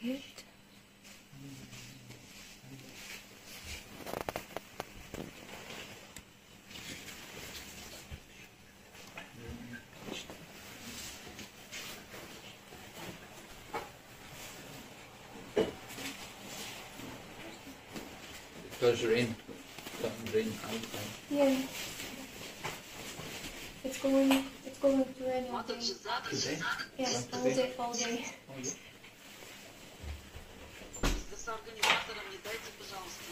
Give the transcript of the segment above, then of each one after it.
weird. Because rain, rain outside. Yeah. It's going to rain all day. Today? Yes, all day, all day. Oh, yeah. С организатором не дайте, пожалуйста.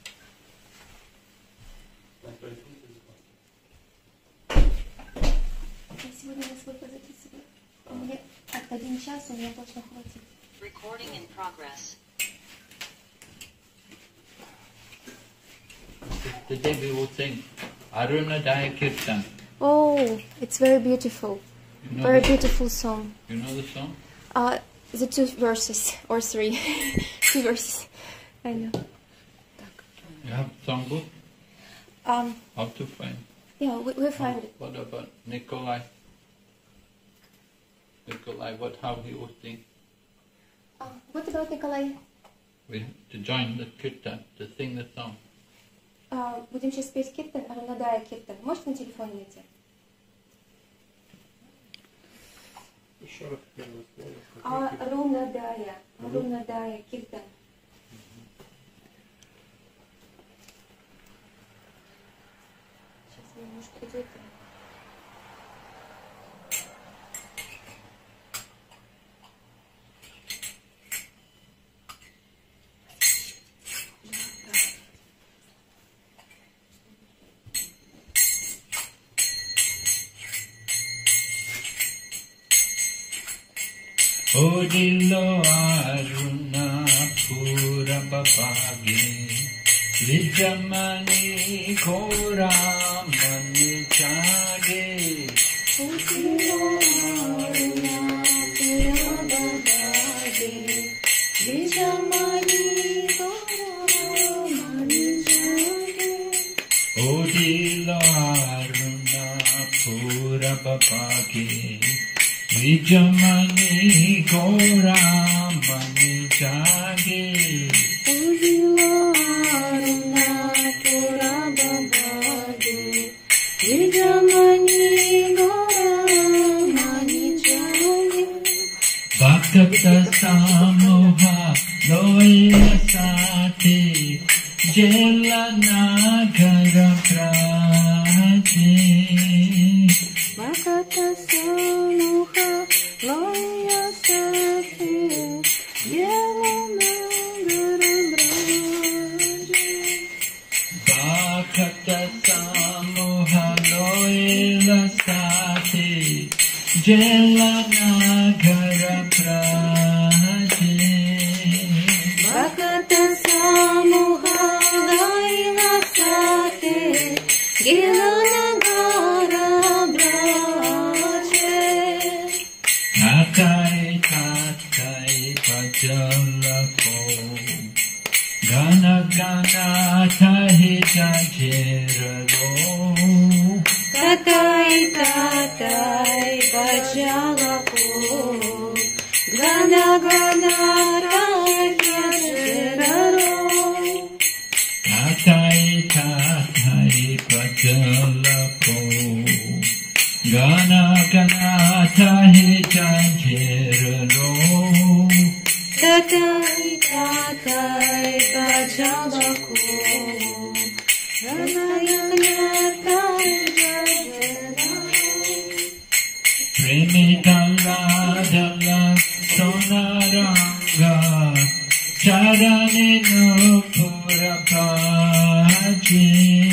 Я сегодня на свой позаписываю. У меня от 1 час у меня точно хватит. Recording in progress. Today we will sing Arunadaya Kirtan. Oh, it's very beautiful. You know Very the, beautiful song. you know the song? The 2 verses or 3. 2 verses. I know. You have songbook? Um, How to find? yeah, we find it. What about Nikolai? Nikolai, how he would sing? What about Nikolai? We have to join the kirtan, to sing the song. Будем сейчас петь киртан, Арунадая киртан. Можете на телефоне найти? Еще раз первое слово. Арунадая киртан. Сейчас немножко идет. Odilo Aruna Pura Babagi Vijamani Kora Mani Chage Odilo Aruna Pura Babagi Vijamani Kora Mani Chage Odilo Aruna Pura Babagi Vijamani Kora Mani Chage Odilo Aruna Pura Babagi Vijamani Kora Mani Chage Bhakta Samoha Loya Sati Jelana Gara Prati Bhakta Samoha Loya Sati Jelana Bhakta Samoha Loya Sati Jelana Gara Prati Bhakta Samoha Loya Sati Jelana Tatai tatai pajalako Gana gana tahi jajeralo Tatai tatai Bajalako Gana gana Rajajeraro Tatai tatai pajalako Gana gana tahi jajeralo Tatai tatai Bajalako Gana gana Rajajeraro Premi dalla dalla sonaranga Charani no pura paji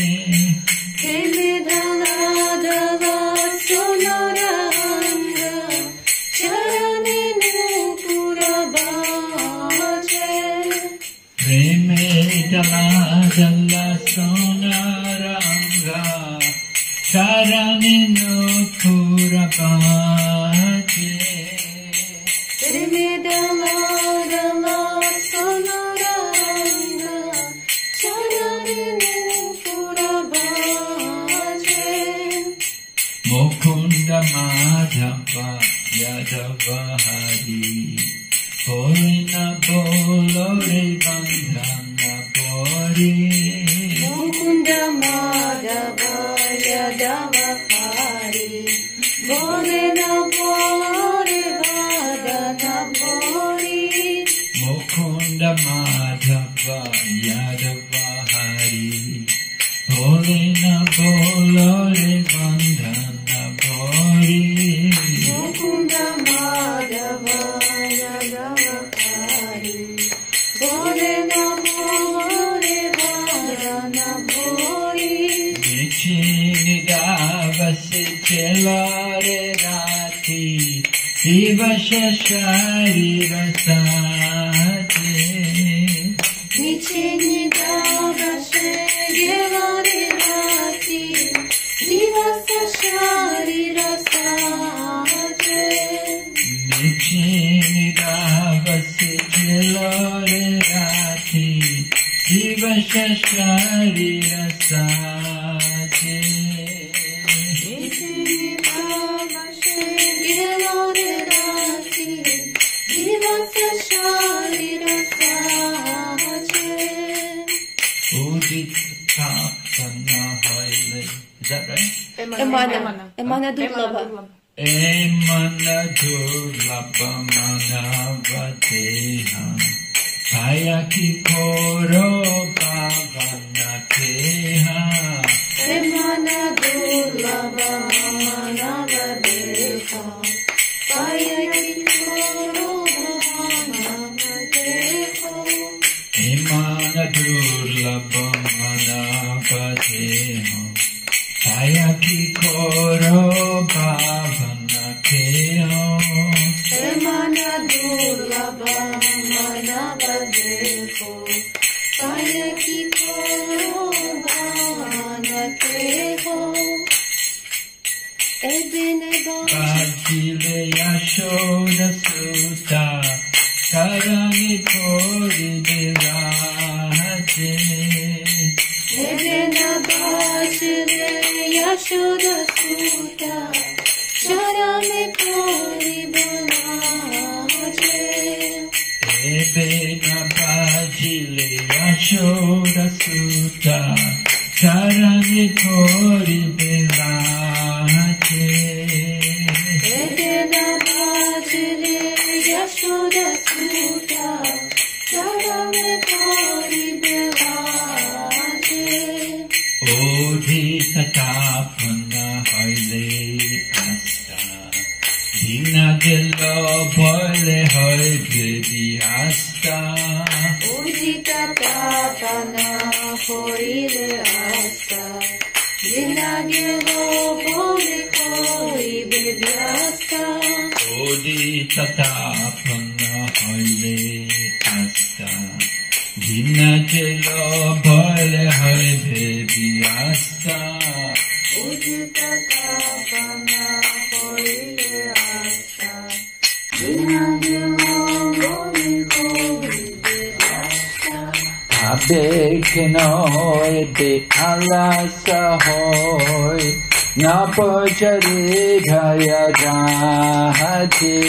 Premi dala dala sonoranga Charani nupura baje Premi dalla dalla sonaranga Charani no pura paji Premi dala dala sonoranga Charani nupura baje Mukunda Madhava Yadava Hari Polina Bolore Bandhana Bori Mukunda Madhava Yadava Hari Bolena Bore Vadana Bori Mukunda Madhava Yadava Hari Polina Bolore Bandhana Bori Mukunda Madhava Yadava Hari Bolena Bore Vadana Bori Vichinidavasi Chelare Rati Divasha Sharira Sati Vichinidavashe Gelare Rati Divasa Sharira Sate Vichinidavasi Chelare Rati Divasha Sharira Sati Vichinidavashe Gelare Rati Divasa Sharira Sate Udita Panna Haile. Is that right? Emana Durlabha. Emana Durlabha Manavadeha Hayaki Koro Bhavana Keha Emana Durlabha Manavadeha Payaki Koro Bhavanadeha Emana Durlabha Manavadeha Hayaki Koro Bhavana Keha Emana Durlabha Manavadeha Payaki Koro Bhavanadeha Vajile Yashoda Sutta Karani Kori Vilaje Edena Bajile Yashoda Sutta Sharame Kori Balaje Ebena Vajile Yashoda Sutta Karani Kori Vilaje Edena Bajile Yashoda Sutta Sharame Kori Balaje Odhi Tatapana Haile Asta Dina Dilo Bole Hoi Bidi Asta Udita Tapana Hoile Asta Dinagelo Bole Kori Bebyasta Odhi Tatapana Haile Asta Dina Dilo Bole Hoi Bidi Asta Udita Tapana Hoile Asta Dinagelo Bole Kori Bebyasta Abekeno ete alasahoy napachari dhaya rahaje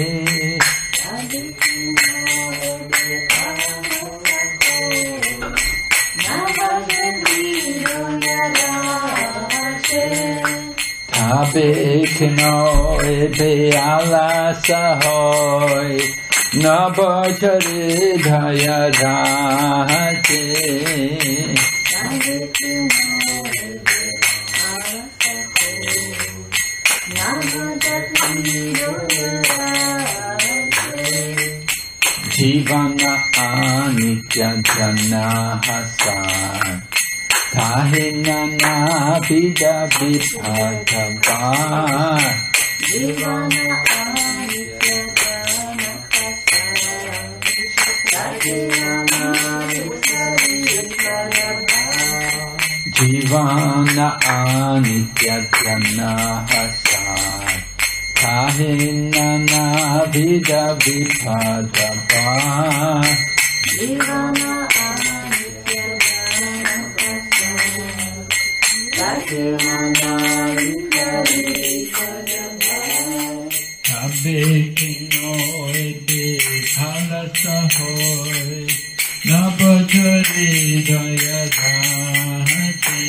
Abekeno ete alasahoy napachari dhaya rahaje Jivana anitya jana hasan Kahina na vida vipatava Jivana anitya jana hasan Jivana anitya jana hasan Kahina na vida vipatava Jivana anitya jana hasan Kabekino ete Hridaya Raje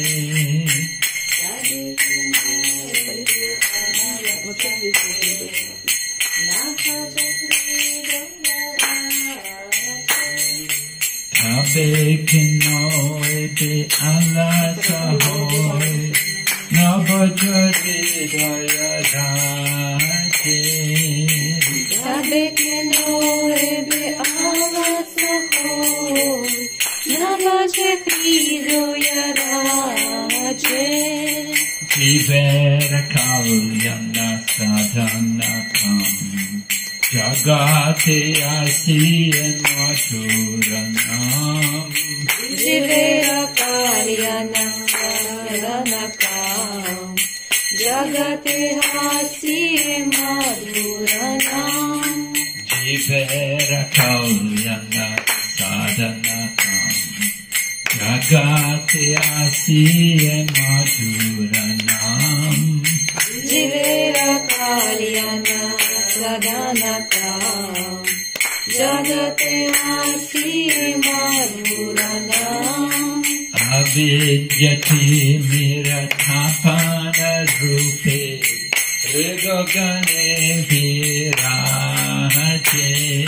Abekinoide Alasahoy Navajadidaya Raje Abekinoide Alasahoy Navajadidaya Raje Jivera Kalyana Sadhanakam Jagate Asiya Madhuranam Jivera Kalyana Sadhanakam Jagate Asiya Madhuranam Jivera Kalyana Sadhanakam Jagate Asiya Madhuranam Jivera Kalyana Sadhanakam Jagate Asiya Madhuranam Avidyati Mirathapana Rupe Rigogane Viraje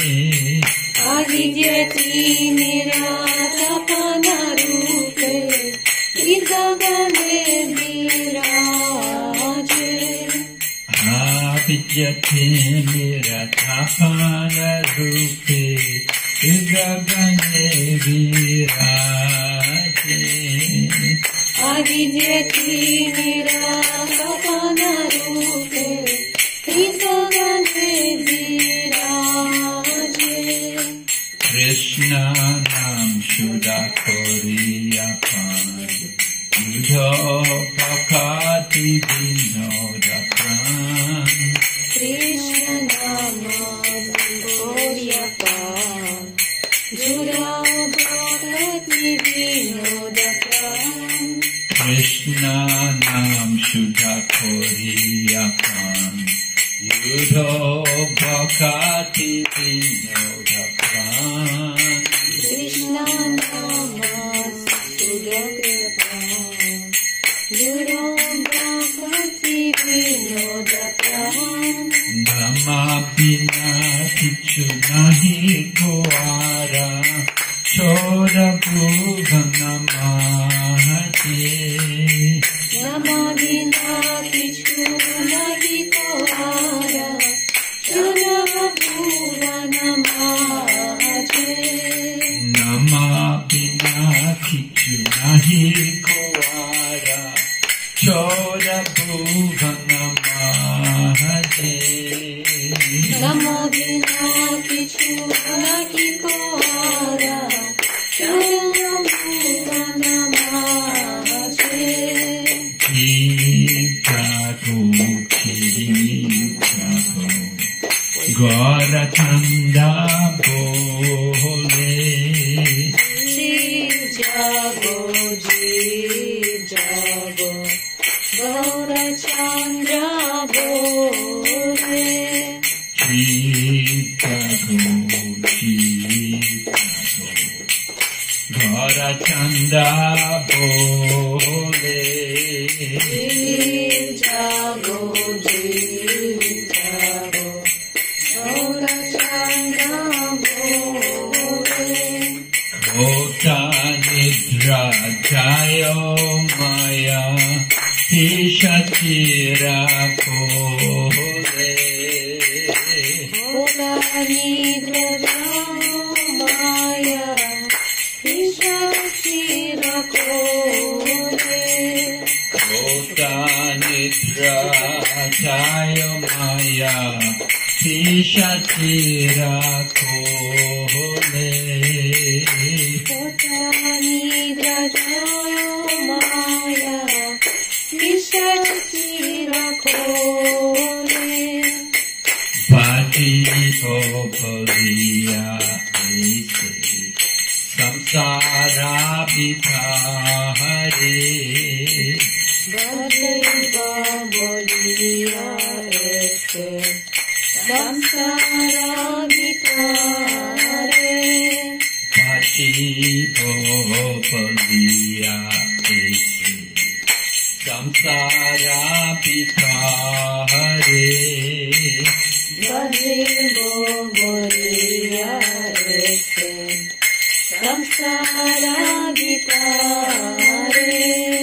Avidyati Miratapana Rupe Rigogane Viraje Avidyati Mirathapana Rupe Rigogane Viraje Avidyati Miratapana Rupe Rigogane Viraje Krishna Nam Shudakoriyapan Yudho Bhakati Vinodapran Krishna Nama Goriyapan Judha Bhakati Vinodapran Krishna Nam Shudakoriyapan Yudho Bhakati Vinodapran Krishna Nama Sudakripan Judha Bhakati Vinodapran Nama Bina Kichu Nahi Goara Chora Bhuvana Mahate Nama Vina Kichu Nahi Kohara Chora Bhuvana Mahate Nama Bina Kichu Nahi Goara Chora Bhuvana Mahate Nama Vina Kichu Nahi Kohara Chora Bhuvana Mahate Jago Gaura Chanda Bole Jeev Jago Jeev Jago Gaura Chandra Bole Jago Gaura Chanda Bole Jeev Jago Jeev Jago Gaura Chandra Bole Kota Nidra Jayo Maya Tishatira Kole Kota Nidra Maya Tishatira Kole Kota Nidra Jayo Maya Tishatira Kole Kota Nidra Maya Tishatira Kole Bhati Bhavariya Ese Samsara Bithare Bhati Bhavariya Ese Samsara Bithare Bhati Bhavariya Pita Hare Vajimbo Moriya Rese Samsara Vitare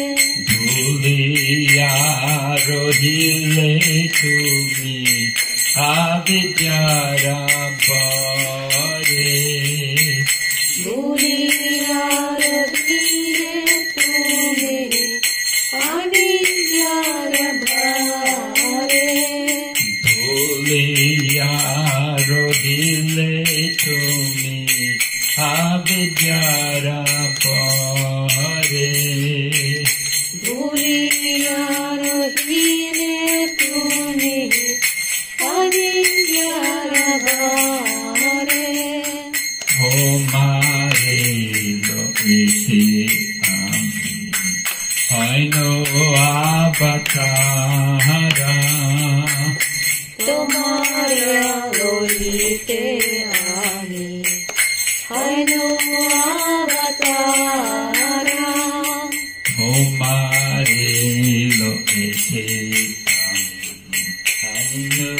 Dhuliya Rohile Tumi Avidyara Bhare Dhuliya Rohile Tumi Avidyara Bhare Dhuliya Rohile Tumi Avidyara Bhare Dhuliya Rohile Tumi Avidyara Bhare Homare lo iti ami Haino avatara Tomara loite ami Haino avatara Homare lo iti ami Haino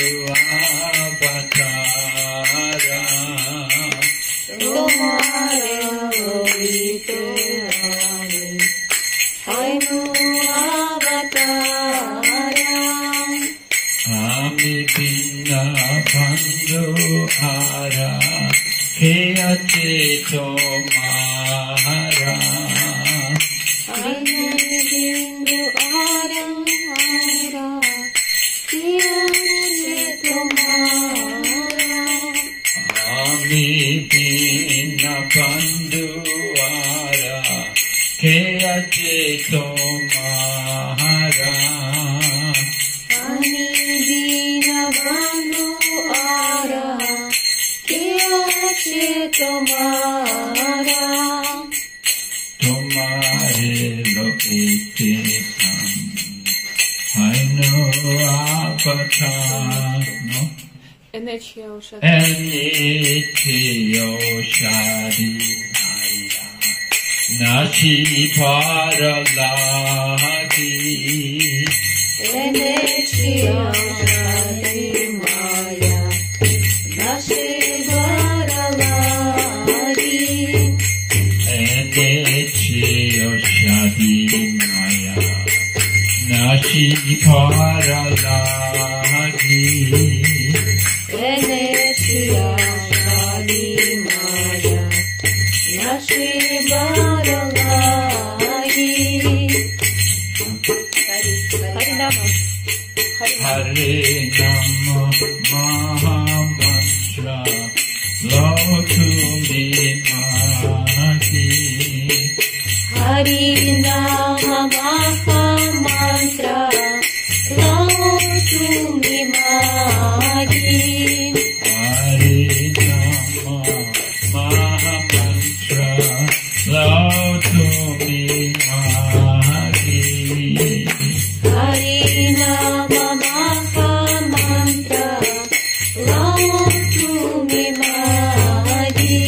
avatara Tomara loite ami Haino avatara Ami Pinna Bandhu Ara Kaya Cheto Mahara Haino bindu aram ara Kiyache tomara Ami Pinna Bandhu Ara Kaya Cheto Mahara Ani dina bandhu ara Kiyache tomara Tomare lo iti ami Haino avatara Enechio Shadi. Enityo Shadinaya Nashi Paralagi Enechia Shadi Maya Nashi Varalagi Enityo Shadinaya Nashi Paralagi Enechia Shadi Maya Nashi Varalagi Harinama Hare Nama Mahamantra Lotumi Mahati Harinama Mahamantra Lotumi Magi Hare Nama Mahamantra Lotumi Mahati Harinama Mahamantra Lotumi Magi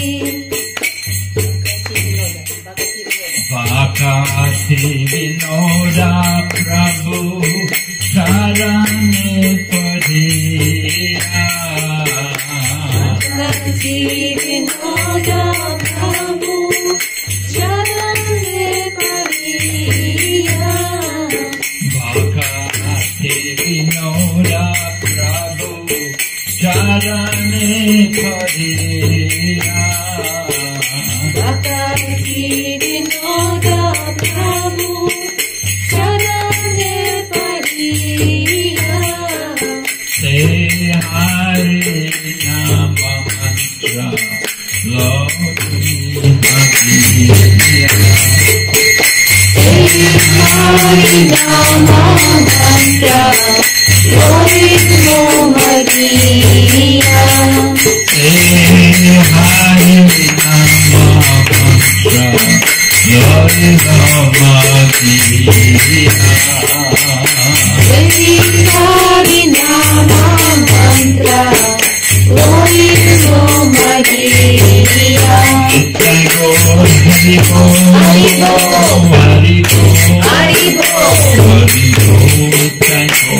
Vakati Vinoda Prabhu Sarane Padiya Vakati Vinoda Prabhu Charane Pariya Vakati Vinoda Prabhu Charane Padiya Vakati Vinoda Prabhu Charane Pariya Say Hare Nama Mantra Lotumi Mahatiya Harinama Mantra Lotumi Maria Say Hare Nama Mantra Lotumi Mahatiya Harinama Mantra Lotumi Maria Hare Hare Hare Hare Haribo. Hare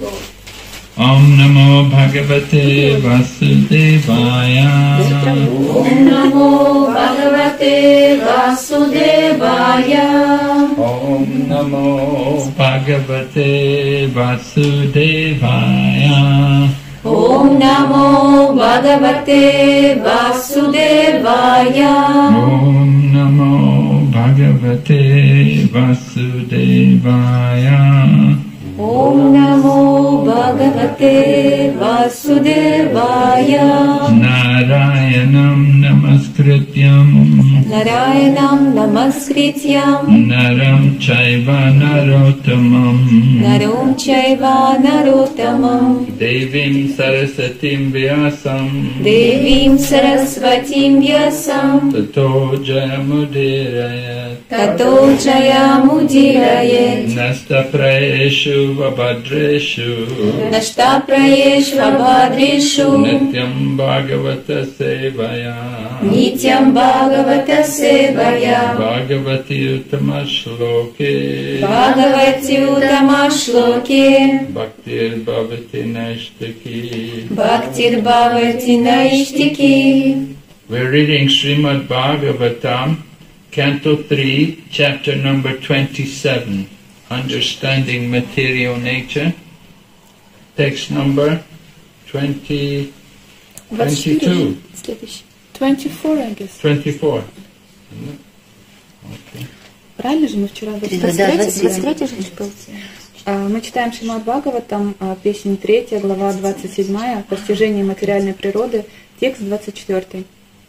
Om Namo Bhagavate Vasudevaya. Om Namo Bhagavate Vasudevaya. Om Namo Bhagavate Vasudevaya. Om Namo Bhagavate Vasudevaya. Om Namo Bhagavate Vasudevaya. Om Namo Bhagavate Vasudevaya. Narayanam Namaskrityam Narayanam Namaskrityam Naram Chaiva Narottamam Narom Chaiva Narottamam Devim Sarasatim Vyasam Devim Sarasvatim Vyasam Tato Jayamudirayat Tato Jayamudirayet Nasta Praeshu Vabhadreshu Nashtaprayeshu Vabhadreshu Nityam Bhagavata Sevaya Nityam Bhagavata Sevaya Bhagavati Uttama Shloke Bhagavati Uttama Shloke Bhaktir Bhavati Naishtaki. Bhaktir Bhavati Naishtiki. We're reading Srimad Bhagavatam, Canto 3, chapter number 27, Understanding Material Nature, text number 22. 24, I guess. 24. Okay. Правильно же мы вчера 23 же был. Мы читаем Шримад Бхагаватам, песня 3, глава 27, «Постижение материальной природы», текст 24.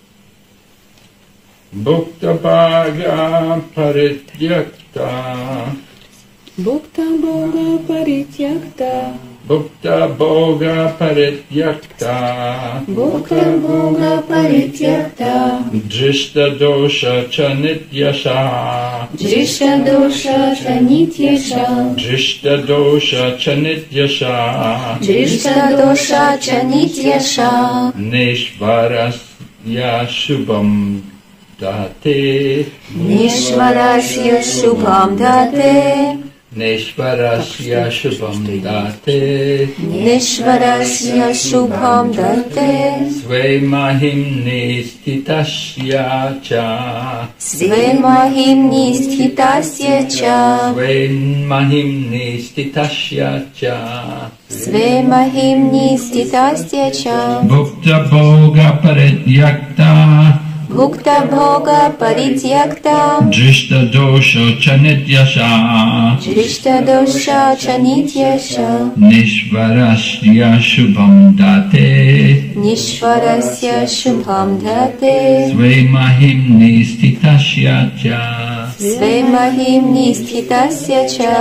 Bhukta Bhaga Parityakta Бхукта Бога Паритьякта Bhukta Bhoga Parityakta Bhukta Bhoga Parityakta Drishta Dosha Chanityasha Drishta Dosha Chanityasha Drishta Dosha Chanityasha Drishta Dosha Chanityasha Nishvarasya Shubham Date Nishvarasya Shubham Date Nishvarasya Shubham Date Nishvarasya Shubham Date Sve Mahimni Sthitasya Cha Sve Mahimni Sthitasya Cha Sve Mahimni Sthitasya Cha Sve Mahimni Sthitasya Cha Bhukta Bhoga Parityakta Bhukta Bhoga Parityakta Drishta Dosha Chanityasha Drishta Dosha Chanityasha Nishvarasya Shubham Date Nishvarasya Shubham Date Sve Mahimni Sthitasya Cha. Sve Mahimni Sthitasya Cha.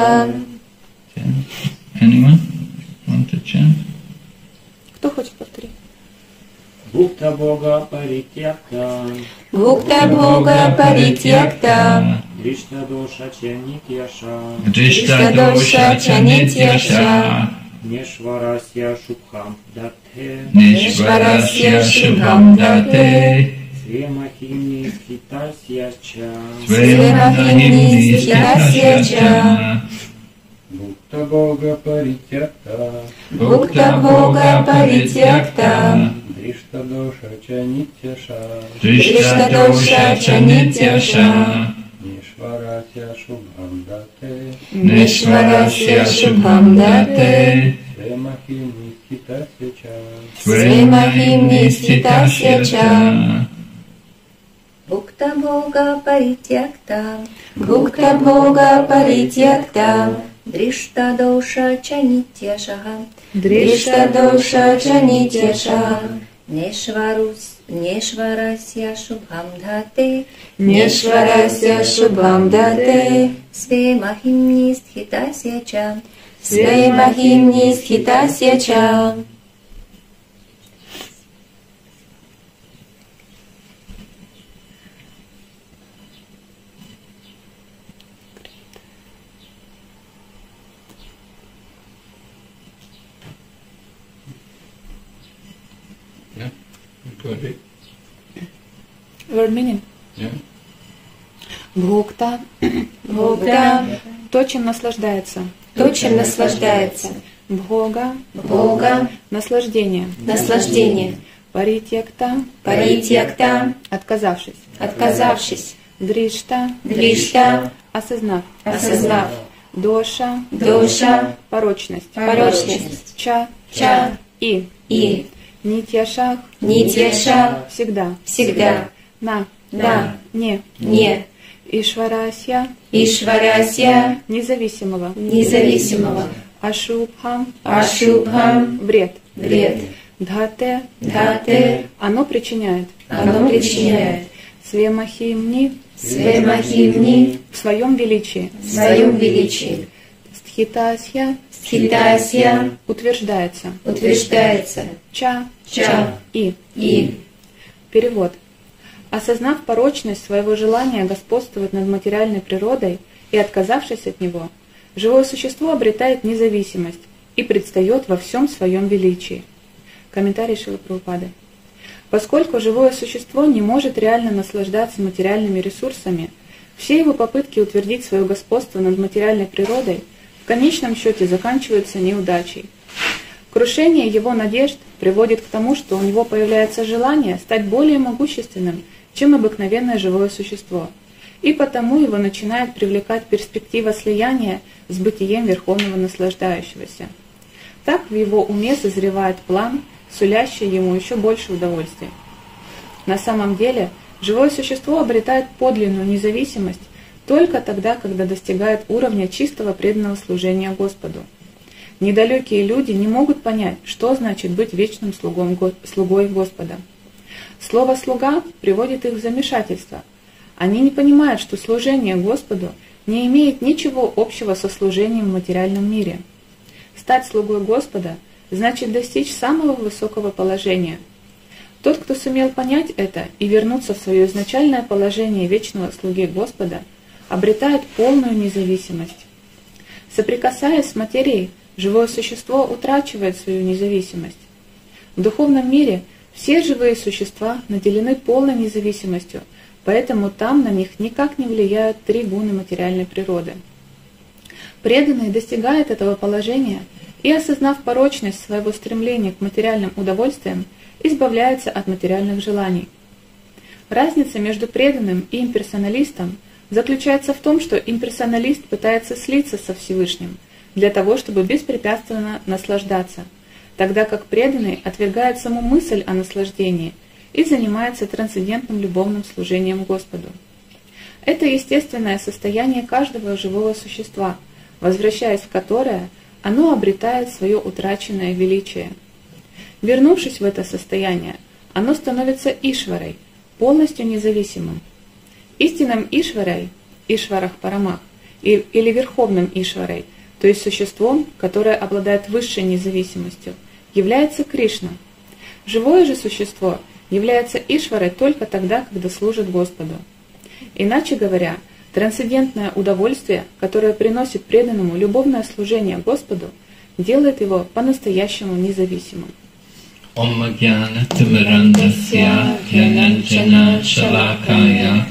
Anyone want to chant? Кто хочет повторить? Бхукта Бога Паритьякта Bhukta Bhoga Parityakta Drishta Dosha Chanityasha Drishta Dosha Chanityasha Nishvarasya Shubham Date Nishvarasya Shubham Date Sve Mahimni Sthitasya Cha Sve Mahimni Sthitasya Cha Bhukta Bhoga Parityakta Bhukta Bhoga Parityakta Drishta Dosha Chanityasha Drishta Dosha Chanityasha Nishvarasya Shubham Date Nishvarasya Shubham Date Sve Mahimni Sthitasya Cha Sve Mahimni Sthitasya Cha Bhukta Bhoga Parityakta Bhukta Bhoga Parityakta Drishta Dosha Chanityasha Drishta Dosha Chanityasha Nishvarasya Shubham Date Nishvarasya Shubham Date Sve Mahimni Sthitasya Cha Sve Mahimni Sthitasya Cha. Good. Word meaning. Yeah. Бхукта. Бхукта. То, чем наслаждается. То, чем наслаждается. Бхога, Бхога, наслаждение. наслаждение. Паритьякта, Паритьякта, отказавшись. отказавшись. Дришта, Дришта, осознав. осознав. Доша, Доша, порочность. порочность. Ча, Ча, и. и. Нитьяшах, Нитьяша, всегда. всегда. На, Да, не. не. Ишварасья, Ишварасья, независимого. независимого. Ашубхам, Ашубхам, вред. вред. Дхате, Дхате, оно причиняет. оно причиняет. Свемахимни, Свемахимни, в своем величии. в своем величии. Стхитасья, Стхитасья, утверждается. утверждается. Ча, Ча, и. и. Перевод. Осознав порочность своего желания господствовать над материальной природой и отказавшись от него, живое существо обретает независимость и предстает во всем своем величии. Комментарий Шрилы Прабхупады. Поскольку живое существо не может реально наслаждаться материальными ресурсами, все его попытки утвердить свое господство над материальной природой в конечном счете заканчиваются неудачей. Крушение его надежд приводит к тому, что у него появляется желание стать более могущественным, чем обыкновенное живое существо, и потому его начинает привлекать перспектива слияния с бытием Верховного Наслаждающегося. Так в его уме созревает план, сулящий ему еще больше удовольствия. На самом деле, живое существо обретает подлинную независимость только тогда, когда достигает уровня чистого преданного служения Господу. Недалекие люди не могут понять, что значит быть вечным слугой Господа. Слово «слуга» приводит их в замешательство. Они не понимают, что служение Господу не имеет ничего общего со служением в материальном мире. Стать слугой Господа значит достичь самого высокого положения. Тот, кто сумел понять это и вернуться в свое изначальное положение вечного слуги Господа, обретает полную независимость. Соприкасаясь с материей, живое существо утрачивает свою независимость. В духовном мире все живые существа наделены полной независимостью, поэтому там на них никак не влияют три гуны материальной природы. Преданный достигает этого положения и, осознав порочность своего стремления к материальным удовольствиям, избавляется от материальных желаний. Разница между преданным и имперсоналистом заключается в том, что имперсоналист пытается слиться со Всевышним для того, чтобы беспрепятственно наслаждаться, тогда как преданный отвергает саму мысль о наслаждении и занимается трансцендентным любовным служением Господу. Это естественное состояние каждого живого существа, возвращаясь в которое оно обретает свое утраченное величие. Вернувшись в это состояние, оно становится Ишварой, полностью независимым. Истинным Ишварой, Ишварах Парамах, или Верховным Ишварой, то есть существом, которое обладает высшей независимостью, является Кришна. Живое же существо является Ишварой только тогда, когда служит Господу. Иначе говоря, трансцендентное удовольствие, которое приносит преданному любовное служение Господу, делает его по-настоящему независимым. Om Jnana Timirandasya Jnananjana Shalakaya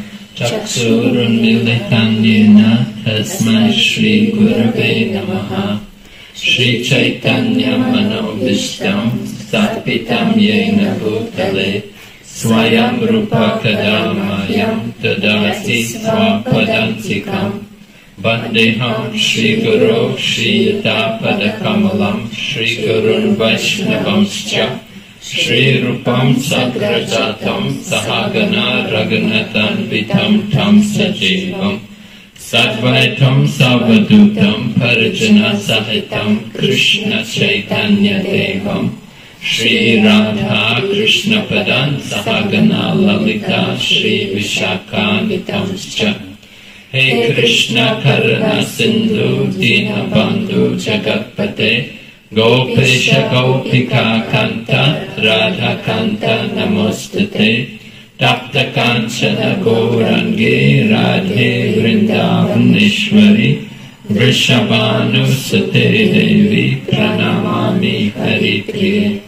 Chaksurunmilitam Yena Tasmai Shri Gurave Namaha Shri Chaitanya Manobishtam Satpitam Yena Bhutale Swayam Rupa Kadamayam Dadasi Swapadantikam Vandeham Shri Guru Shri Yatapada Kamalam Shri Gurun Vaishnavamscha Shri Rupam Sagrajatam Sahagana Raghunathan Vitam Tam Sajivam Sadvaitam Savadutam Parijana Sahitam Krishna Chaitanya Devam Shri Radha Krishna Padan Sahagana Lalita Shri Vishakanitamscha Hey Krishna Karana Sindhu Dina Bandhu Jagatpate Gopesha Gopika Kanta Radha Kanta Namostate Tapta Kanchana Gourangi Radhe Vrindavaneshwari Vrishabhanu Sate Devi Pranamami Haripriye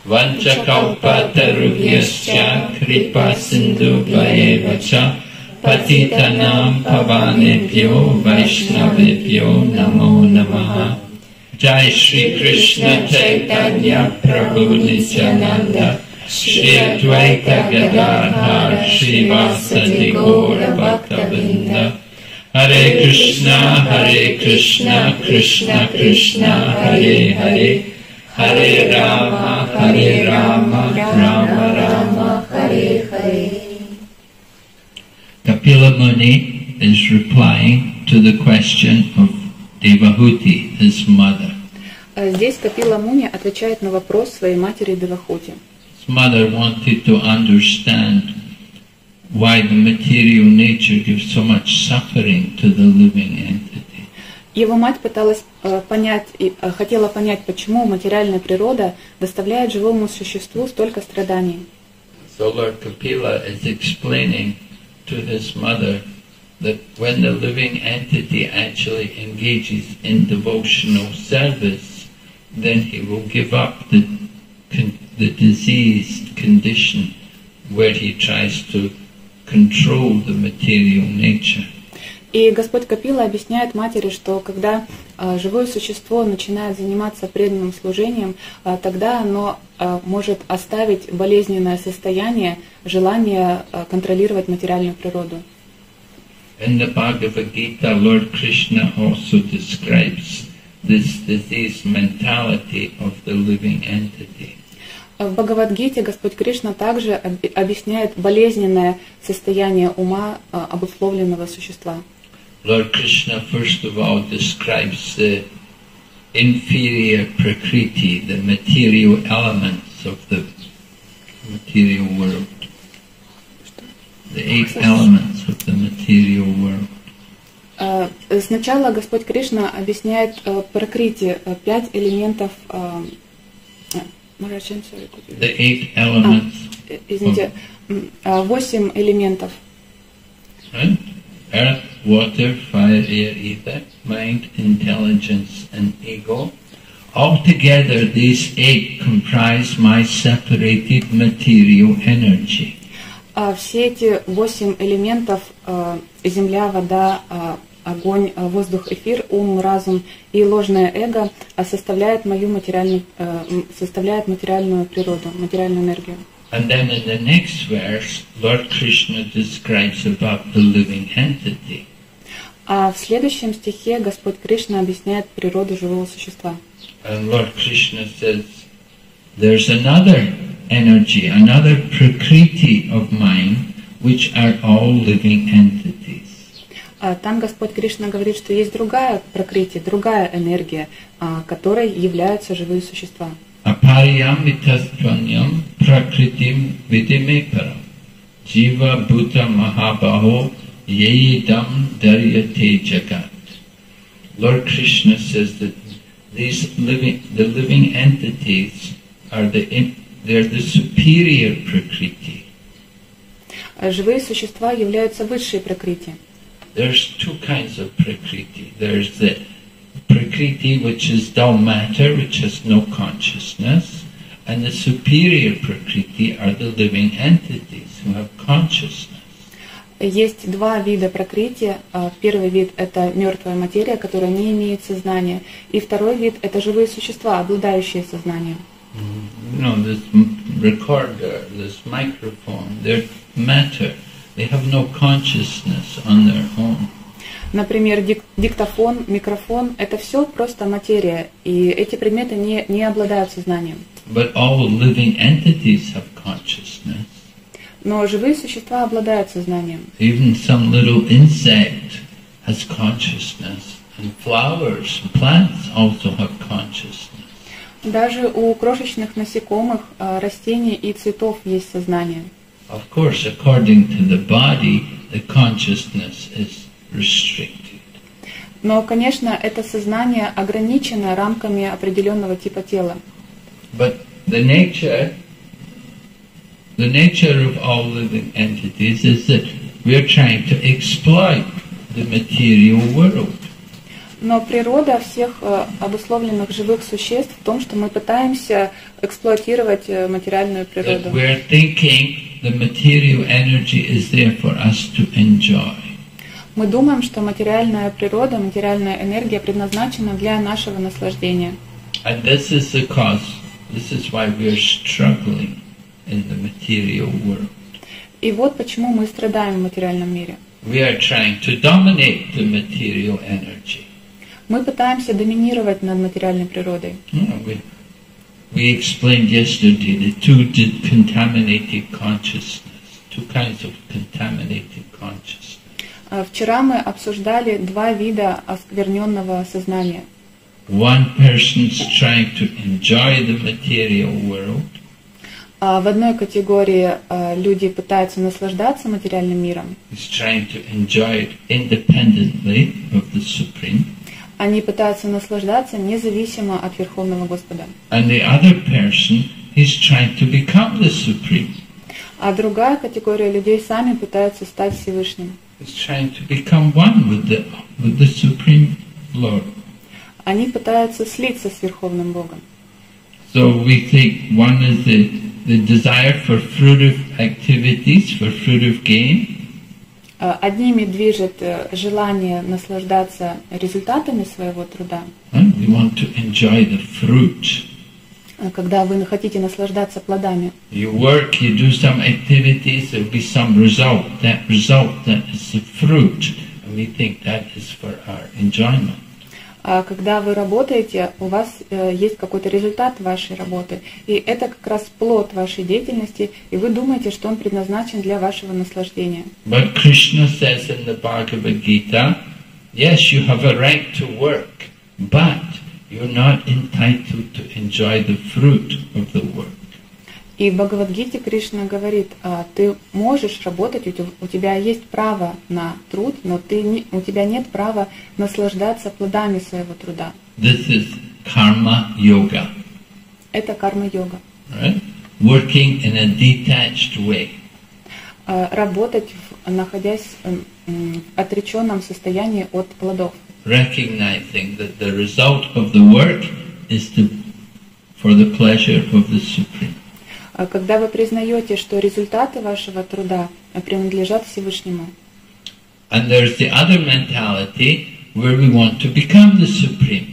Vanchakaupatarubhyascha Kripa Sindhu Vaevacha Patitanam Pavanebhyo Vaishnavebhyo Namo Namaha Jai Shri Krishna Chaitanya Prabhu Nityananda Shri Advaita Gadadhar Shri Vasadi Gaura Bhaktavinda Hare Krishna Krishna Krishna Hare Hare Hare Rama Rama Rama Hare Hare. Kapila Muni is replying to the question of Devahuti, his mother. Здесь Капила Муни отвечает на вопрос своей матери Девахути. His mother wanted to understand why the material nature gives so much suffering to the living entity. Его мать пыталась понять и хотела понять, почему материальная природа доставляет живому существу столько страданий. So Lord Kapila is explaining to his mother that when the living entity actually engages in devotional service, then he will give up the diseased condition where he tries to control the material nature. И Господь Капила объясняет матери, что когда живое существо начинает заниматься преданным служением, тогда оно может оставить болезненное состояние, желание контролировать материальную природу. In the Bhagavad Gita, Lord Krishna also describes this disease mentality of the living entity. В Бхагавад-гите Господь Кришна также объясняет болезненное состояние ума обусловленного существа. Lord Krishna first of all describes the inferior prakriti, the material elements of the material world. The 8 elements of the material world. Сначала Господь Кришна объясняет пракрити, 5 элементов. The 8 elements. Извините, 8 элементов. Right? Earth, water, fire, air, ether, mind, intelligence, and ego. Altogether, these 8 comprise my separated material energy. Все эти 8 элементов земля, вода, огонь, воздух, эфир, ум, разум и ложное эго составляют мою материальную природу, материальную энергию. And then in the next verse, Lord Krishna describes about the living entity. А в следующем стихе Господь Кришна объясняет природу живого существа. And Lord Krishna says, there's another energy, another prakriti of mine, which are all living entities. Там Господь Кришна говорит, что есть другая пракрити, другая энергия, которой являются живые существа. Apariyamitastvanyam prakritim vidimeparam jiva bhuta mahabaho yeyidam daryate jagat. Lord Krishna says that the living entities are they're the superior prakriti. Живые существа являются высшей пракрити. There's 2 kinds of prakriti. There's the prakriti which is dull matter, which has no consciousness, and the superior prakriti are the living entities who have consciousness. Есть 2 вида пракрити. Первый вид – это мертвая материя, которая не имеет сознания. И второй вид – это живые существа, обладающие сознанием. This recorder, this microphone, they're matter. They have no consciousness on their own. Например, диктофон, микрофон – это все просто материя, и эти предметы не обладают сознанием. But all living entities have consciousness. Но живые существа обладают сознанием. Even some little insect has consciousness, and flowers and plants also have consciousness. Даже у крошечных насекомых, растений и цветов есть сознание. Of course, according to the body, the consciousness is restricted. Но, конечно, это сознание ограничено рамками определенного типа тела. But the nature of all living entities is that we are trying to exploit the material world. Но природа всех обусловленных живых существ в том, что мы пытаемся эксплуатировать материальную природу. That we are thinking the material energy is there for us to enjoy. Мы думаем, что материальная природа, материальная энергия предназначена для нашего наслаждения. And this is the cause, this is why we are struggling in the material world. И вот почему мы страдаем в материальном мире. We are trying to dominate the material energy. Мы пытаемся доминировать над материальной природой. We explained yesterday the two contaminated consciousness, two kinds of contaminated consciousness. Вчера мы обсуждали два вида оскверненного сознания. One person's trying to enjoy the material world. В одной категории люди пытаются наслаждаться материальным миром. He's trying to enjoy it independently of the Supreme. Они пытаются наслаждаться независимо от Верховного Господа. And the other person is trying to become the Supreme. А другая категория людей сами пытаются стать Всевышним. He's trying to become one with the Supreme Lord. Они пытаются слиться с Верховным Богом. So we think one is the desire for fruitive activities, for fruitive gain. Одними движет желание наслаждаться результатами своего труда. And we want to enjoy the fruit. Когда вы хотите наслаждаться плодами. You work, you do some activities, there will be some result. That is the fruit. And we think that is for our enjoyment. Когда вы работаете, у вас есть какой-то результат вашей работы. И это как раз плод вашей деятельности, и вы думаете, что он предназначен для вашего наслаждения. But Krishna says in the Bhagavad Gita, yes, you have a right to work, but you're not entitled to enjoy the fruit of the work. И в Бхагавад-гите Кришна говорит, ты можешь работать, у тебя есть право на труд, но у тебя нет права наслаждаться плодами своего труда. This is karma yoga. Это карма-йога. Right? Working in a detached way. Работать, находясь в отреченном состоянии от плодов. Recognizing that the result of the work is for the pleasure of the Supreme. Когда вы признаете, что результаты вашего труда принадлежат Всевышнему. And there's the other mentality where we want to become the Supreme.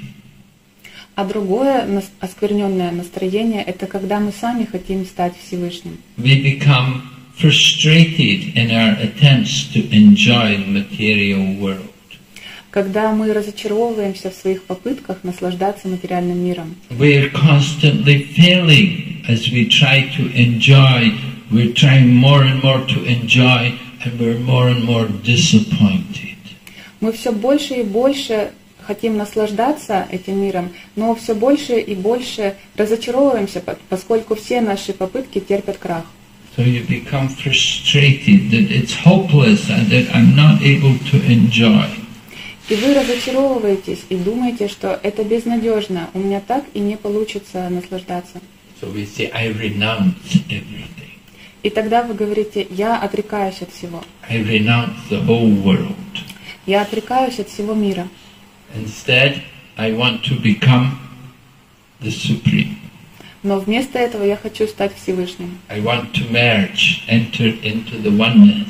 А другое оскверненное настроение – это когда мы сами хотим стать Всевышним. We become frustrated in our attempts to enjoy the material world. Когда мы разочаровываемся в своих попытках наслаждаться материальным миром. We are constantly failing as we try to enjoy. We're trying more and more to enjoy, and we're more and more disappointed. Мы все больше и больше хотим наслаждаться этим миром, но все больше и больше разочаровываемся, поскольку все наши попытки терпят крах. So you become frustrated that it's hopeless and that I'm not able to enjoy. И вы разочаровываетесь и думаете, что это безнадежно, у меня так и не получится наслаждаться. So we say, I renounce everything. И тогда вы говорите, я отрекаюсь от всего. I renounce the whole world. Я отрекаюсь от всего мира. Instead, I want to become the Supreme. Но вместо этого я хочу стать Всевышним. I want to merge, enter into the oneness.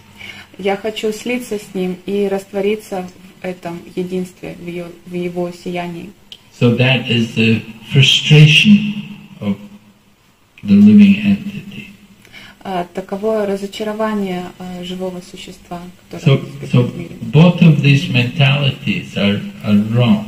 Я хочу слиться с Ним и раствориться в этом единстве, в Его сиянии. So that is the frustration of the living entity. Таково разочарование живого существа, которое So в мире. both of these mentalities are wrong.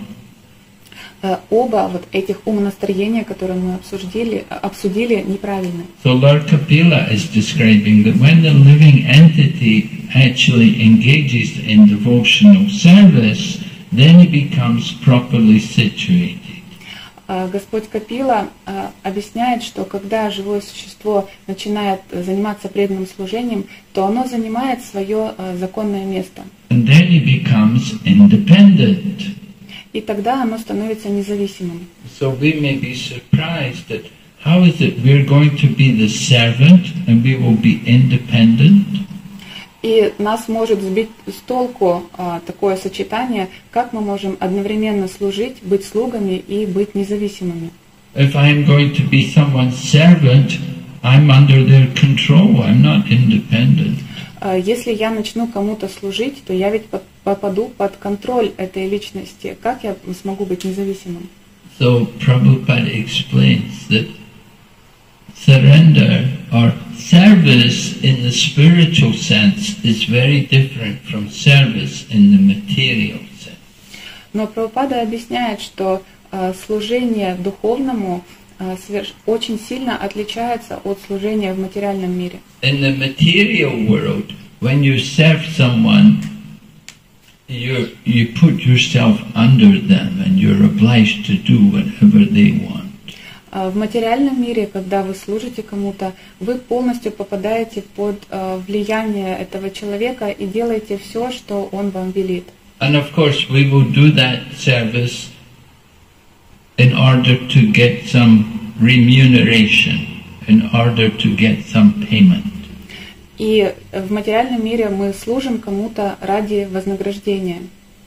Оба вот этих умонастроения, которые мы обсудили, неправильны. So Lord Kapila is describing that when the living entity actually engages in devotional service, then he becomes properly situated. Господь Капила объясняет, что когда живое существо начинает заниматься преданным служением, то оно занимает свое законное место. And then he becomes independent. И тогда оно становится независимым. So we may be surprised that how is it we're going to be the servant and we will be independent? И нас может сбить с толку такое сочетание, как мы можем одновременно служить, быть слугами и быть независимыми. If I'm going to be someone's servant, I'm under their control, I'm not independent. Если я начну кому-то служить, то я ведь попаду под контроль этой личности. Как я смогу быть независимым? So Prabhupada explains that surrender or service in the spiritual sense is very different from service in the material sense. Но Прабхупада объясняет, что служение духовному очень сильно отличается от служения в материальном мире. In the material world, when you serve someone, you put yourself under them and you're obliged to do whatever they want. В материальном мире, когда вы служите кому-то, вы полностью попадаете под влияние этого человека и делаете все, что он вам велит. And of course, we will do that service in order to get some remuneration, in order to get some payment. И в материальном мире мы служим кому-то ради вознаграждения.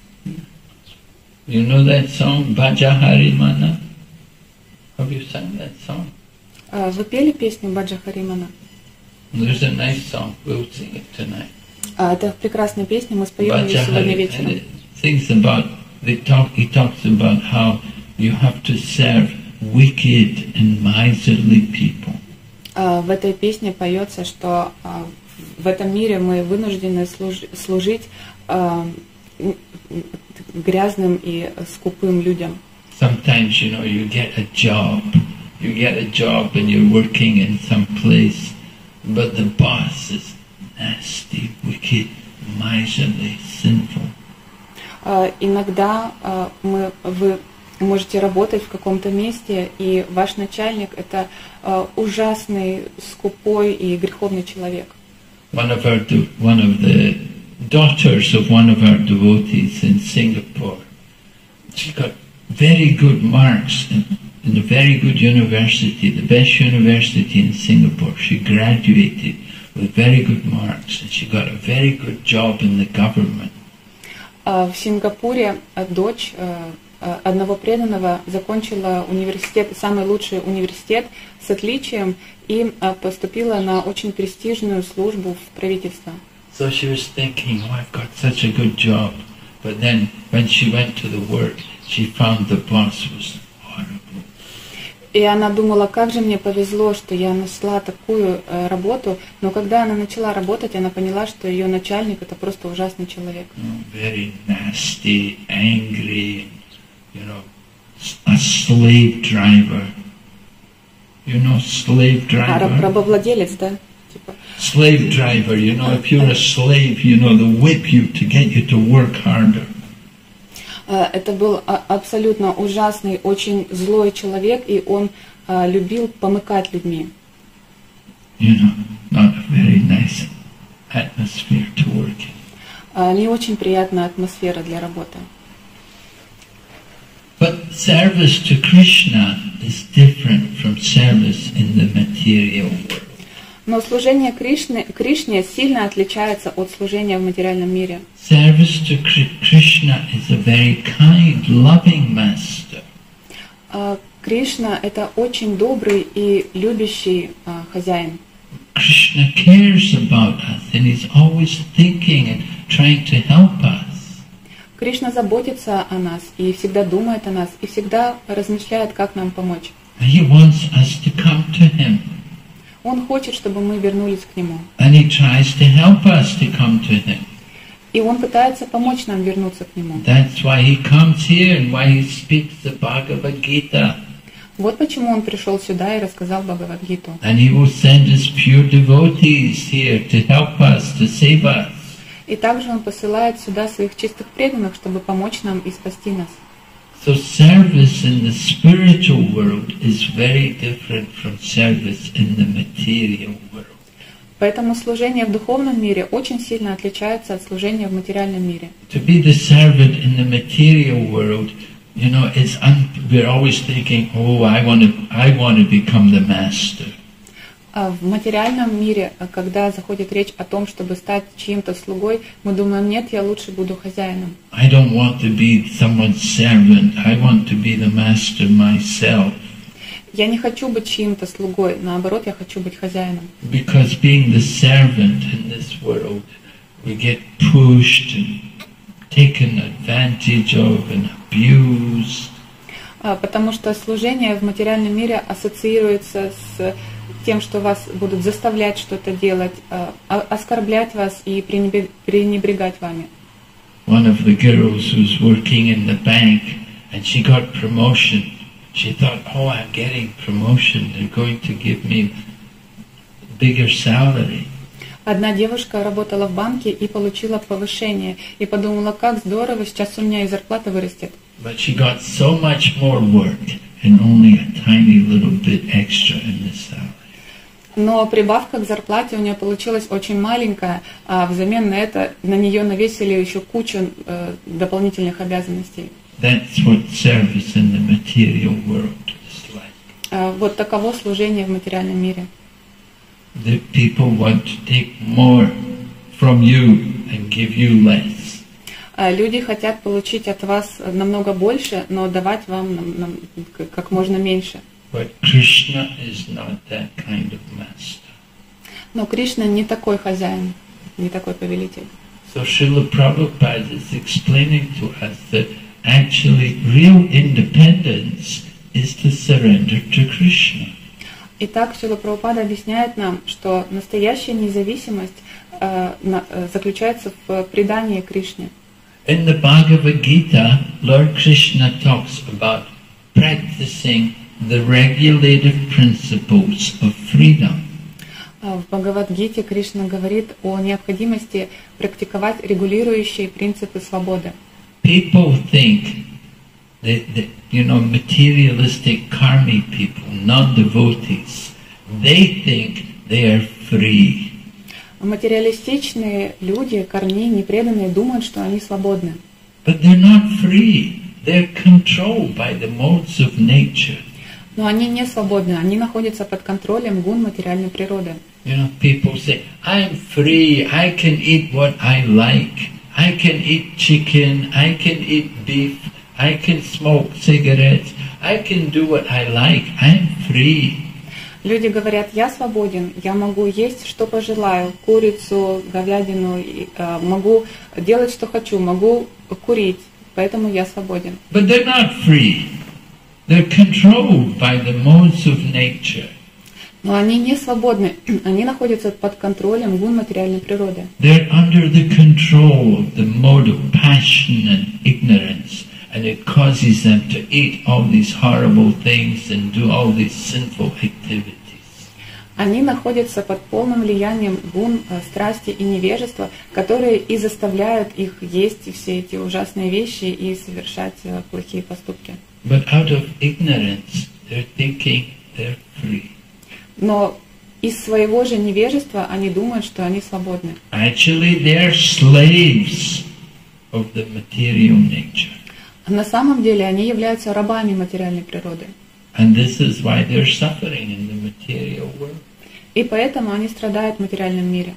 You know that song, Bhaja Harimana? Have you sung that song? Вы пели песню Баджа Харимана? There's a nice song. We'll sing it tonight. Это прекрасная песня, мы споем ее Bhaja сегодня Hari, and вечером. it thinks about, he talks about how you have to serve wicked and miserly people. В этой песне поется, что в этом мире мы вынуждены служить грязным и скупым людям. Sometimes, you get a job and you're working in some place, but the boss is nasty, wicked, miserly, sinful. Иногда вы можете работать в каком-то месте, и ваш начальник – это ужасный, скупой и греховный человек. One of the daughters of one of our devotees in Singapore, she got very good marks in a very good university, the best university in Singapore. She graduated with very good marks, and she got a very good job in the government. В Сингапуре дочь одного преданного закончила университет, самый лучший университет с отличием и поступила на очень престижную службу в правительство. So she was thinking, I've got such a good job. But then when she went to the work, she found the boss was horrible. И она думала, как же мне повезло, что я нашла такую работу, но когда она начала работать, она поняла, что ее начальник это просто ужасный человек. Very nasty, angry, a slave driver. You know, slave driver? Рабовладелец, да? Типа. Slave driver, if you're a slave, they'll whip you to get you to work harder. Это был абсолютно ужасный, очень злой человек, и он любил помыкать людьми. Not a very nice atmosphere to work in. Не очень приятная атмосфера для работы. But service to Krishna is different from service in the material world. Но служение Кришне сильно отличается от служения в материальном мире. Service to Krishna is a very kind, loving master. Кришна – это очень добрый и любящий хозяин. Krishna cares about us, and he's always thinking and trying to help us. Кришна заботится о нас и всегда думает о нас и всегда размышляет, как нам помочь. He wants us to come to him. Он хочет, чтобы мы вернулись к нему. And he tries to help us to come to him. И он пытается помочь нам вернуться к нему. That's why he comes here and why he speaks the Bhagavad Gita. Вот почему он пришел сюда и рассказал Бхагавад-гиту. And he will send his pure devotees here to help us, to save us. И также он посылает сюда своих чистых преданных, чтобы помочь нам и спасти нас. So service in the spiritual world is very different from service in the material world. Поэтому служение в духовном мире очень сильно отличается от служения в материальном мире. To be the servant in the material world, we're always thinking, I want to become the master. В материальном мире, когда заходит речь о том, чтобы стать чьим-то слугой, мы думаем, нет, я лучше буду хозяином. I don't want to be someone's servant. I want to be the master myself. Я не хочу быть чьим-то слугой, наоборот, я хочу быть хозяином. Because being the servant in this world, we get pushed and taken advantage of and abused. Потому что служение в материальном мире ассоциируется с тем, что вас будут заставлять что-то делать, оскорблять вас и пренебрегать вами. One of the girls who's working in the bank and she got promotion. She thought, oh, I'm getting promotion. They're going to give me bigger salary. Одна девушка работала в банке и получила повышение. И подумала, как здорово, сейчас у меня и зарплата вырастет. But she got so much more work and only a tiny little bit extra in the salary. Но прибавка к зарплате у нее получилась очень маленькая, а взамен на это на нее навесили еще кучу дополнительных обязанностей. That's what service in the material world is like. Вот таково служение в материальном мире. The people want to take more from you and give you less. Люди хотят получить от вас намного больше, но давать вам как можно меньше. But Krishna is not that kind of master. Но Кришна не такой хозяин, не такой повелитель. So Srila Prabhupada is explaining to us that actually real independence is to surrender to Krishna. Итак, Шрила Прабхупада объясняет нам, что настоящая независимость заключается в предании Кришне. In the Bhagavad Gita, Lord Krishna talks about practicing the regulative principles of freedom. В Бхагавад-гите Кришна говорит о необходимости практиковать регулирующие принципы свободы. People think that materialistic karmi people, non-devotees, they think they are free. Материалистичные люди, корни, непреданные, думают, что они свободны. But they're not free. They're controlled by the modes of nature. Но они не свободны, они находятся под контролем гун материальной природы. People say, I'm free, I can eat what I like. I can eat chicken, I can eat beef, I can smoke cigarettes, I can do what I like, I'm free. Люди говорят, я свободен, я могу есть, что пожелаю, курицу, говядину, могу делать, что хочу, могу курить, поэтому я свободен. But they're not free. They're controlled by the modes of nature. Но они не свободны, они находятся под контролем гун материальной природы. They're under the control of the mode of passion and ignorance, and it causes them to eat all these horrible things and do all these sinful activities. Они находятся под полным влиянием гун, страсти и невежества, которые и заставляют их есть все эти ужасные вещи и совершать плохие поступки. But out of ignorance, they're thinking they're free. Но из своего же невежества они думают, что они свободны. Actually, they're slaves of the material nature. На самом деле они являются рабами материальной природы. And this is why they're suffering in the material world. И поэтому они страдают в материальном мире.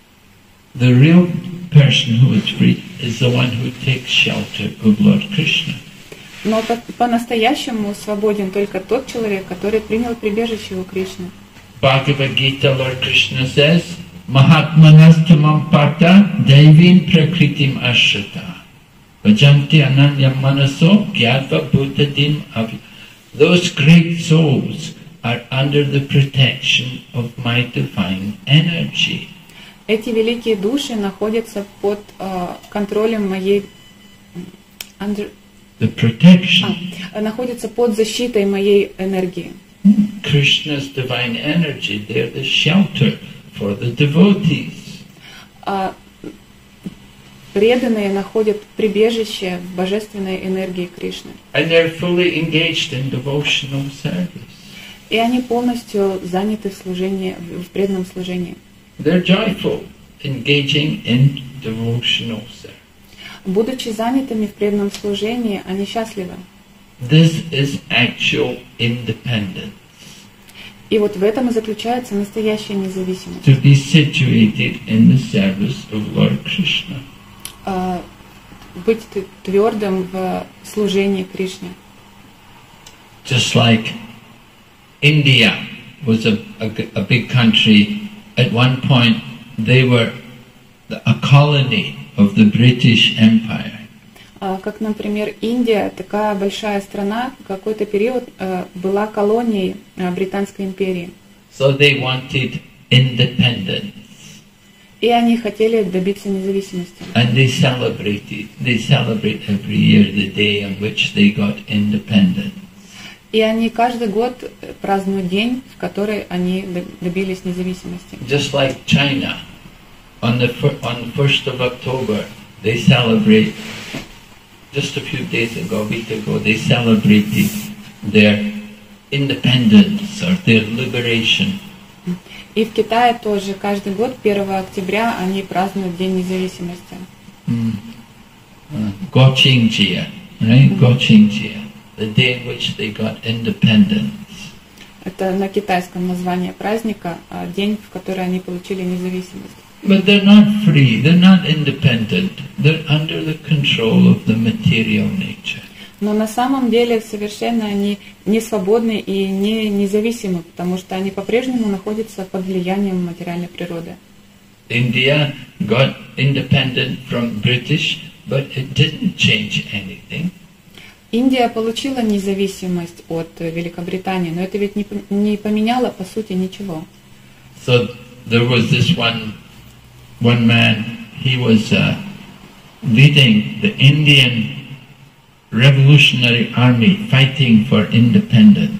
The real person who is free is the one who takes shelter of Lord Krishna. Но по-настоящему свободен только тот человек, который принял прибежище у Кришны. Bhagavad Gita, Lord Krishna says, Mahatmanastamam pata devin prakritim ashrata. Vajanti ananya manaso gyatva bhutadim avi. Those great souls are under the protection of my divine energy. Эти великие души находятся под контролем моей... The protection. Находятся под защитой моей энергии. Krishna's divine energy, they're the shelter for the devotees. Преданные находят прибежище в божественной энергии Кришны. And they're fully engaged in devotional service. И они полностью заняты в служении, в преданном служении. They're joyful, engaging in devotional service. Будучи занятыми в преданном служении, они счастливы. This is actual independence. И вот в этом и заключается настоящая независимость. To be situated in the service of Lord Krishna. Быть твердым в служении Кришне. Just like India was a big country. At one point, they were a colony of the British Empire. Как, например, Индия, такая большая страна, в какой-то период была колонией Британской империи. So they wanted independence. И они хотели добиться независимости. And they celebrate every year the day on which they got independence. И они каждый год празднуют день, в который они добились независимости. Just like China, on the 1st of October, they celebrate. Just a few days ago, a week ago, they celebrated their independence or their liberation. И в Китае тоже каждый год 1 октября они празднуют День независимости. Goqingjie, right? Goqingjie, the day in which they got independence. Это на китайском название праздника, день, в который они получили независимость. But they're not free, they're not independent, they're under the control of the material nature. Но на самом деле совершенно они не свободны и не независимы, потому что они по-прежнему находятся под влиянием материальной природы. India got independent from British, but it didn't change anything. Индия получила независимость от Великобритании, но это ведь не поменяло по сути ничего. So there was this one man, he was leading the Indian Revolutionary Army fighting for independence.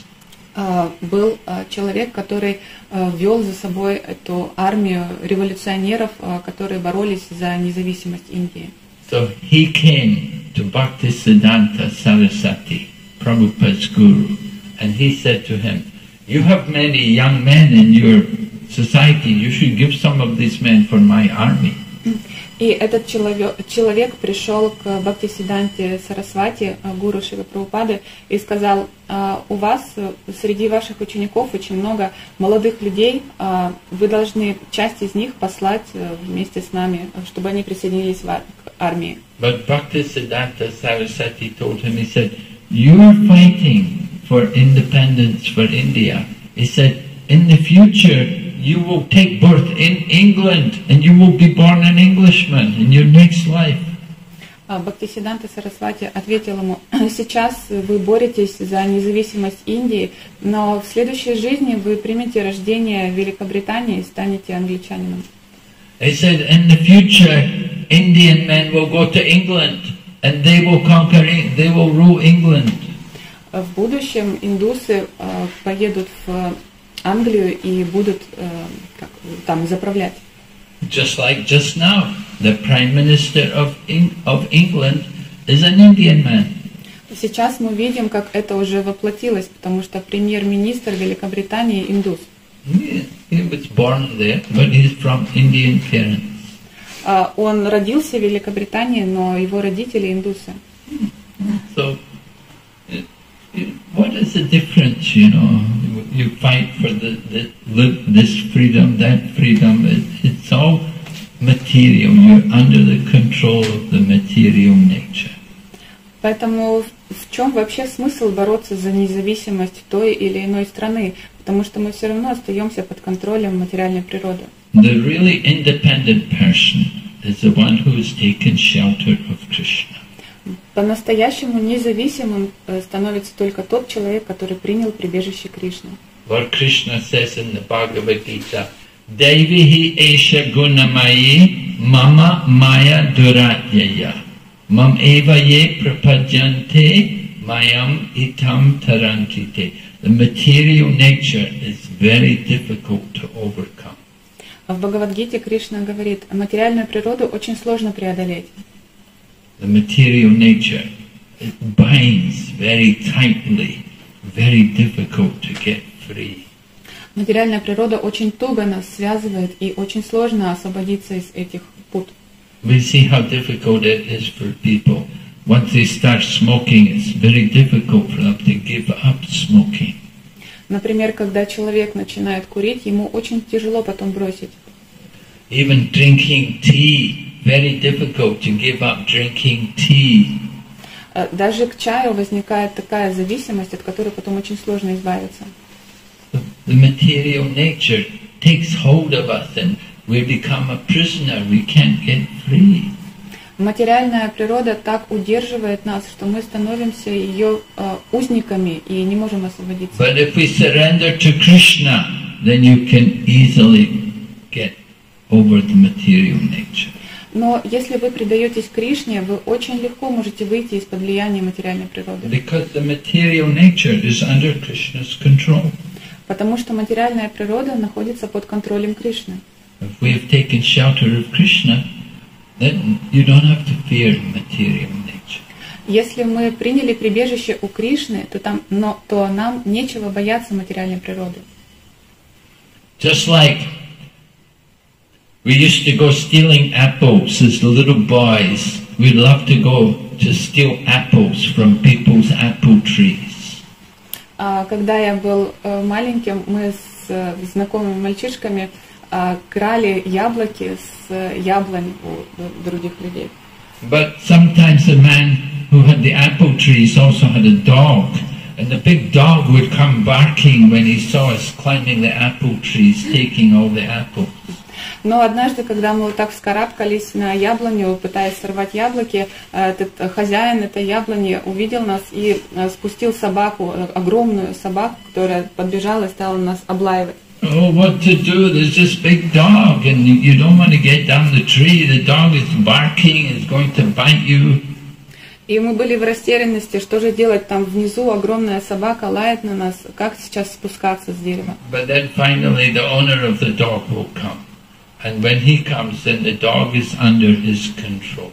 Был человек, который вел за собой эту армию революционеров, которые боролись за независимость Индии. So he came to Bhaktisiddhanta Saraswati, Prabhupada's guru, and he said to him, "You have many young men in your society, you should give some of these men for my army." И этот человек пришел к Бхактисиддханте Сарасвати, гуру Шрилы Прабхупады, и сказал: у вас среди ваших учеников очень много молодых людей, вы должны часть из них послать вместе с нами, чтобы они присоединились к армии. But Bhaktisiddhanta Saraswati told him, he said, "You are fighting for independence for India." He said, "In the future, you will take birth in England and you will be born an Englishman in your next life." Бхактисиддханта Сарасвати ответил ему: сейчас вы боретесь за независимость Индии, но в следующей жизни вы примете рождение в Великобритании и станете англичанином. He said, "In the future, Indian men will go to England and they will conquer, they will rule England." В будущем индусы поедут в Англию и будут там заправлять. Just like just now, the Prime Minister of England is an Indian man. Сейчас мы видим, как это уже воплотилось, потому что премьер-министр Великобритании индус. He was born there, but he's from Indian parents. Он родился в Великобритании, но его родители индусы. So, what is the difference, you know? You fight for this freedom, that freedom. It's all material. You're under the control of the material nature. Поэтому в чем вообще смысл бороться за независимость той или иной страны? Потому что мы все равно остаемся под контролем материальной природы. The really independent person is the one who has taken shelter of Krishna. По-настоящему независимым становится только тот человек, который принял прибежище Кришны. Lord Krishna says in the Bhagavad Gita, "Devihi esha gunamayi mama maya duratyaya mam eva ye prapadyante mayam itam tarantite." The material nature is very difficult to overcome. В Бхагавад-гите Кришна говорит: материальную природу очень сложно преодолеть. The material nature, it binds very tightly, very difficult to get free. Материальная природа очень туго нас связывает, и очень сложно освободиться из этих пут. We see how difficult it is for people. Once they start smoking, it's very difficult for them to give up smoking. Например, когда человек начинает курить, ему очень тяжело потом бросить. Even drinking tea, very difficult to give up drinking tea. Даже к чаю возникает такая зависимость, от которой потом очень сложно избавиться. the material nature takes hold of us and we become a prisoner, we can't get free. Материальная природа так удерживает нас, что мы становимся ее узниками и не можем освободиться. But if we surrender to Krishna, then you can easily get over the material nature. Но если вы предаетесь Кришне, вы очень легко можете выйти из-под влияния материальной природы. Because the material nature is under Krishna's control. Потому что материальная природа находится под контролем Кришны. If we have taken shelter of Krishna, then you don't have to fear material nature. Если мы приняли прибежище у Кришны, то нам нечего бояться материальной природы. Just like we used to go stealing apples as little boys, we'd love to go to steal apples from people's apple trees. Когда я был маленьким, мы с знакомыми мальчишками крали яблоки с яблонь у других людей. But sometimes the man who had the apple trees also had a dog, and the big dog would come barking when he saw us climbing the apple trees, taking all the apples. Но однажды, когда мы вот так вскарабкались на яблоню, пытаясь сорвать яблоки, этот хозяин этой яблони увидел нас и спустил собаку, огромную собаку, которая подбежала и стала нас облаивать. Oh, what to do? There's this big dog, and you don't want to get down the tree. The dog is barking, it's going to bite you. И мы были в растерянности, что же делать, там внизу огромная собака лает на нас, как сейчас спускаться с дерева. But then finally the owner of the dog will come. And when he comes, then the dog is under his control.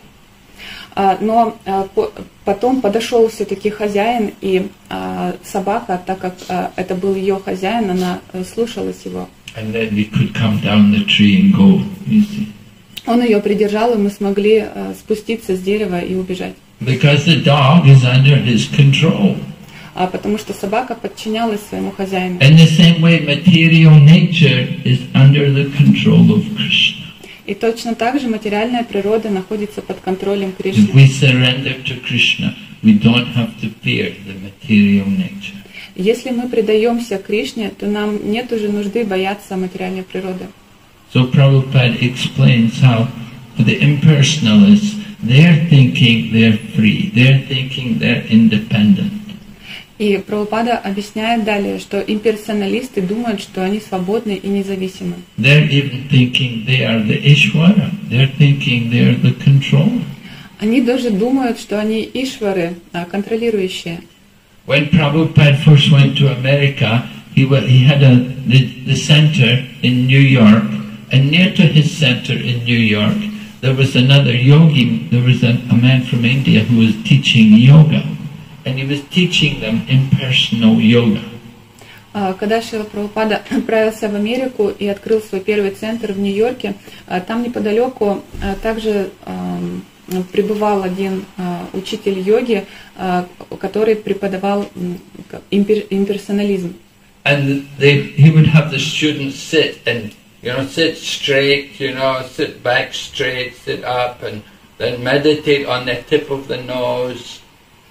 Но потом подошел все-таки хозяин, и собака, так как это был ее хозяин, она слушалась его. And then we could come down the tree and go, you see. Он ее придержал, и мы смогли спуститься с дерева и убежать. Because the dog is under his control. Потому что собака подчинялась своему хозяину. In the same way, material nature is under the control of Krishna. И точно так же материальная природа находится под контролем If Кришны. we surrender to Krishna, we don't have to fear the material nature. Если мы предаемся Кришне, то нам нет уже нужды бояться материальной природы. So Prabhupada explains how the impersonalists, they're thinking they're free, they're thinking they're independent. И Прабхупада объясняет далее, что имперсоналисты думают, что они свободны и независимы. They're even thinking they are the Ishvara. They're thinking they're the controller. Они даже думают, что они ишвары, контролирующие. When Prabhupada first went to America, he had the center in New York, and near to his center in New York, there was another yogi. There was a man from India who was teaching yoga. And he was teaching them impersonal yoga. Когда Шрила Прабхупада отправился в Америку и открыл свой первый центр в Нью-Йорке, там неподалеку также пребывал один учитель йоги, который преподавал имперсонализм. And he would have the students sit and sit straight, sit back straight, sit up, and then meditate on the tip of the nose.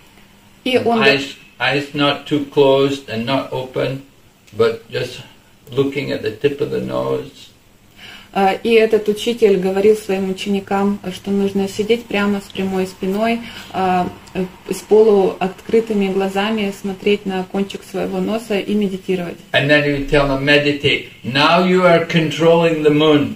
Eyes not too closed and not open, but just looking at the tip of the nose. И этот учитель говорил своим ученикам, что нужно сидеть прямо с прямой спиной, с полуоткрытыми глазами, смотреть на кончик своего носа и медитировать. And then he would tell them, meditate. Now you are controlling the moon.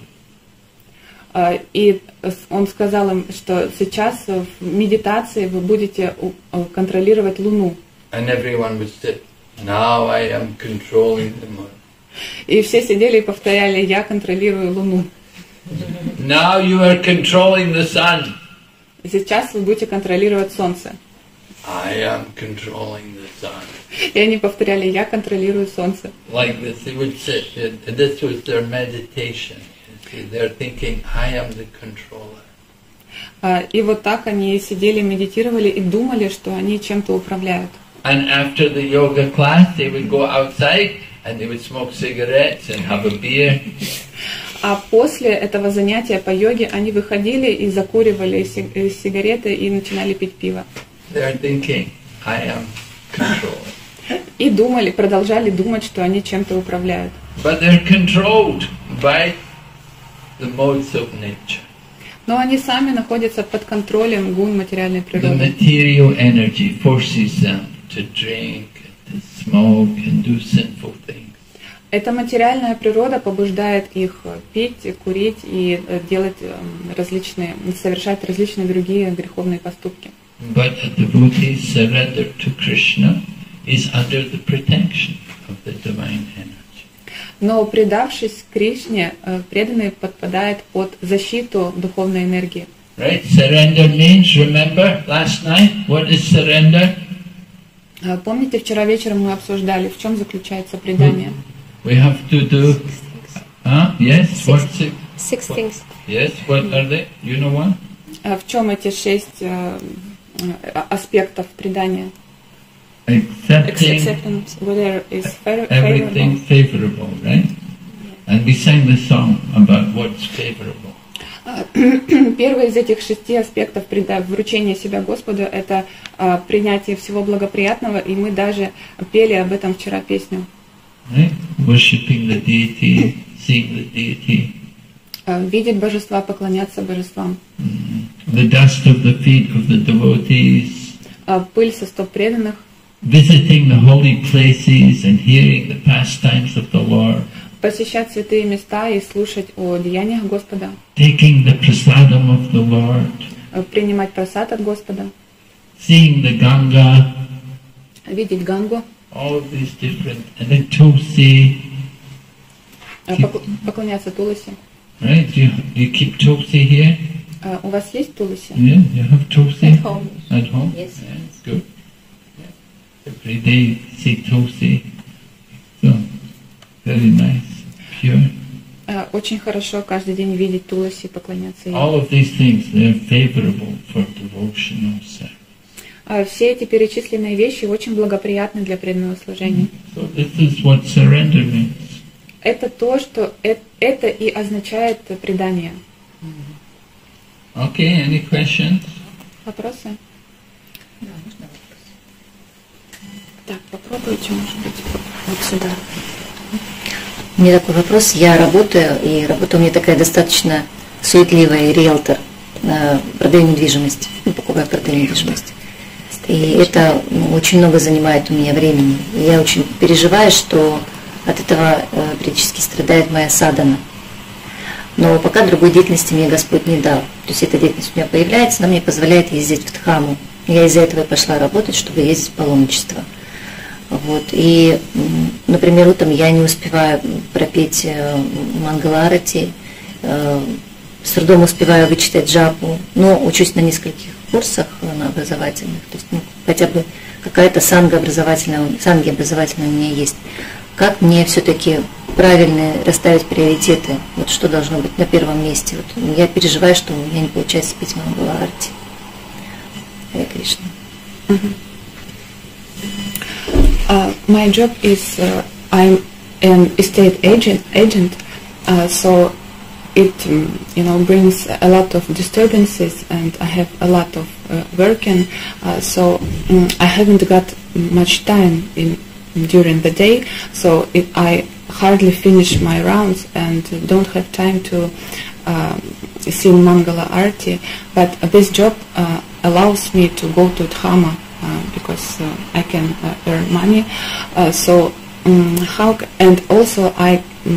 И он сказал им, что сейчас в медитации вы будете контролировать Луну. And everyone would sit. Now I am controlling the moon. И все сидели и повторяли: я контролирую Луну. Now you are controlling the sun. Сейчас вы будете контролировать Солнце. I am controlling the sun. И они повторяли: я контролирую Солнце. Like this, they would sit. This was their meditation. They're thinking, I am the controller. И вот так они сидели, медитировали и думали, что они чем-то управляют. And after the yoga class, they would go outside and they would smoke cigarettes and have a beer. А после этого занятия по йоге они выходили и закуривали сигареты и начинали пить пиво. They're thinking, I am controller. И думали, продолжали думать, что они чем-то управляют. But they're controlled by the modes of nature. Но они сами находятся под контролем гун материальной The природы. material energy forces them to drink, to smoke, and do sinful things. Эта материальная природа побуждает их пить, курить и совершать различные другие греховные поступки. But a devotee surrendered to Krishna is under the protection of the divine energy. Но предавшись Кришне, преданный подпадает под защиту духовной энергии. Right? Surrender means, remember last night, what is surrender? Помните, вчера вечером мы обсуждали, в чем заключается предание? We have to do, yes, what's it? 6 things. Yes, what are they? You know what? В чем эти 6 аспектов предания? Accepting Acceptance, whether is everything favorable. favorable, right? And we sang the song about what's favorable. Первый из этих 6 аспектов вручения себя Господу – это принятие всего благоприятного, и мы даже пели об этом вчера песню. Right? Worshipping the deity, seeing the deity. Видеть божества, поклоняться божествам. The dust of the feet of the devotees. Пыль со стоп преданных. Visiting the holy places and hearing the pastimes of the Lord. Посещать святые места и слушать о деяниях Господа. Taking the prasadam of the Lord. Принимать прасад от Господа. Seeing the Ganga. Видеть Гангу. All of these different, and then Tulsi. Поклоняться Туласи. Right? You keep Tulsi here? У вас есть Туласи? Yeah, you have Tulsi At home. At home? Yes. Yeah, good. Yeah. Every day see Tulsi. So, very nice, pure. Очень хорошо каждый день видеть Туласи и поклоняться ей. All of these things, they're favorable for devotional service. Все эти перечисленные вещи очень благоприятны для преданного служения. So this is what surrender means. Это то, что это и означает предание. Okay, any questions? Вопросы? Так, попробуйте, может быть, вот сюда. У меня такой вопрос. Я работаю, и работа у меня такая достаточно суетливая, риэлтор. Продаю недвижимость, покупаю, продаю недвижимость. И это очень много занимает у меня времени. И я очень переживаю, что от этого периодически страдает моя садхана. Но пока другой деятельности мне Господь не дал. То есть эта деятельность у меня появляется, она мне позволяет ездить в Дхаму. Я из-за этого и пошла работать, чтобы ездить в паломничество. Вот. И, например, утром я не успеваю пропеть Мангала-арати, с трудом успеваю вычитать джапу, но учусь на нескольких курсах на образовательных, то есть хотя бы какая-то санги образовательная у меня есть. Как мне все-таки правильно расставить приоритеты? Вот что должно быть на первом месте? Вот я переживаю, что у меня не получается петь Мангала-арати. Харе Кришна. My job is I'm an estate agent, so it brings a lot of disturbances, and I have a lot of working, so I haven't got much time during the day, so I hardly finish my rounds and don't have time to sing Mangala Arati, but this job allows me to go to Dhama because I can earn money, and also I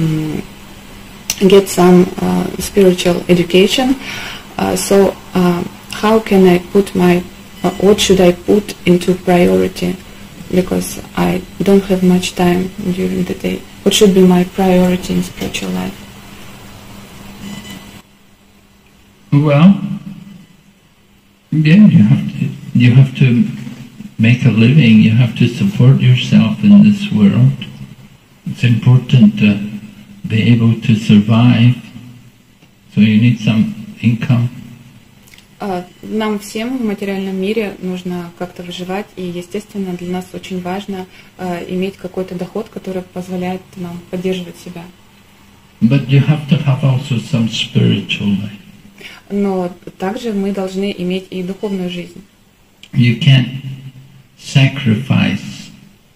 get some spiritual education, so how can I put what should I put into priority, because I don't have much time during the day. What should be my priority in spiritual life? Well, yeah, you have to make a living. You have to support yourself in this world. It's important to be able to survive. So you need some income. Нам всем в материальном мире нужно как-то выживать, и, естественно, для нас очень важно иметь какой-то доход, который позволяет нам поддерживать себя. But you have to have also some spiritual life. Но также мы должны иметь и духовную жизнь. You can't sacrifice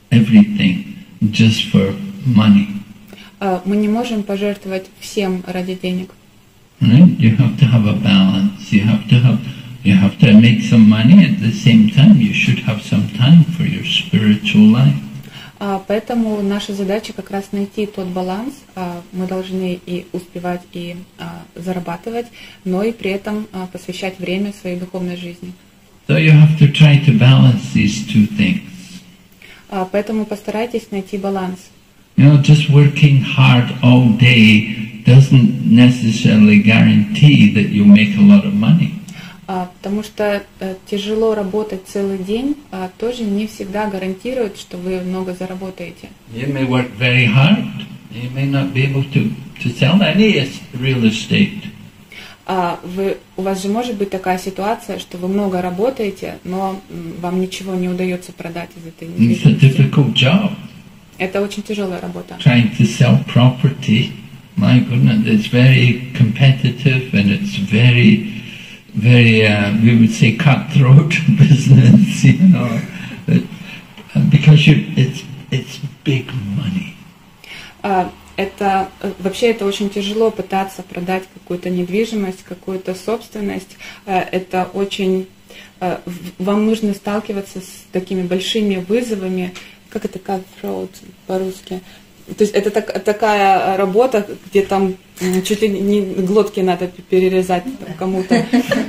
everything just for money. Мы не можем пожертвовать всем ради денег. Right? You have to have a balance. You have to make some money at the same time. You should have some time for your spiritual life. Поэтому наша задача как раз найти тот баланс. Мы должны и успевать, и зарабатывать, но и при этом посвящать время своей духовной жизни. So you have to try to balance these two things. Поэтому постарайтесь найти баланс. You know, just working hard all day doesn't necessarily guarantee that you'll make a lot of money. Потому что тяжело работать целый день тоже не всегда гарантирует, что вы много заработаете. You may work very hard. You may not be able to sell any real estate. У вас же может быть такая ситуация, что вы много работаете, но вам ничего не удается продать из этой It's a недвижимости. difficult job. Это очень тяжелая работа. Trying to sell property, my goodness, it's very competitive and it's very, we would say, cutthroat business, you know, because it's big money. Вообще это очень тяжело пытаться продать какую-то недвижимость, какую-то собственность. Это очень... Вам нужно сталкиваться с такими большими вызовами. Как это cutthroat по-русски? То есть это такая работа, где там чуть ли не глотки надо перерезать кому-то.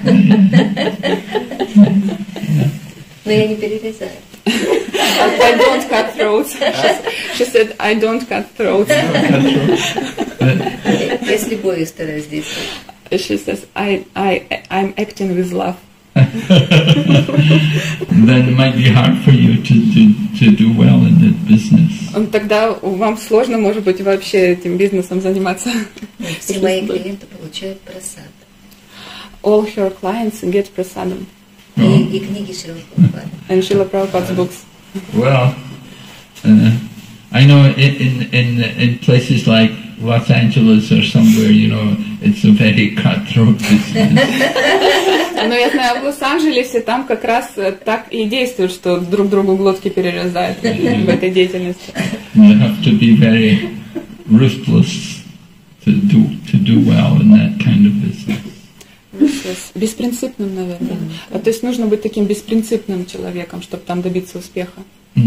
Но я не перерезаю. I don't cut throats. She said, I don't cut throats. Я с любовью стараюсь действовать. She says, I'm acting with love. Then it might be hard for you to do well in that business. Тогда вам сложно, может быть, вообще этим бизнесом заниматься. Все мои клиенты получают просад. All her clients get prasadam. И книги Шрила Прабхупады. And Srila Prabhupada's books. Well, I know in places like Los Angeles or somewhere, you know, it's a very cutthroat business. Но я знаю, в Лос-Анджелесе там как раз так и действуют, что друг другу глотки перерезают в этой деятельности. You have to be very ruthless to do well in that kind of business. Беспринципным, наверное. То есть нужно быть таким беспринципным человеком, чтобы там добиться успеха.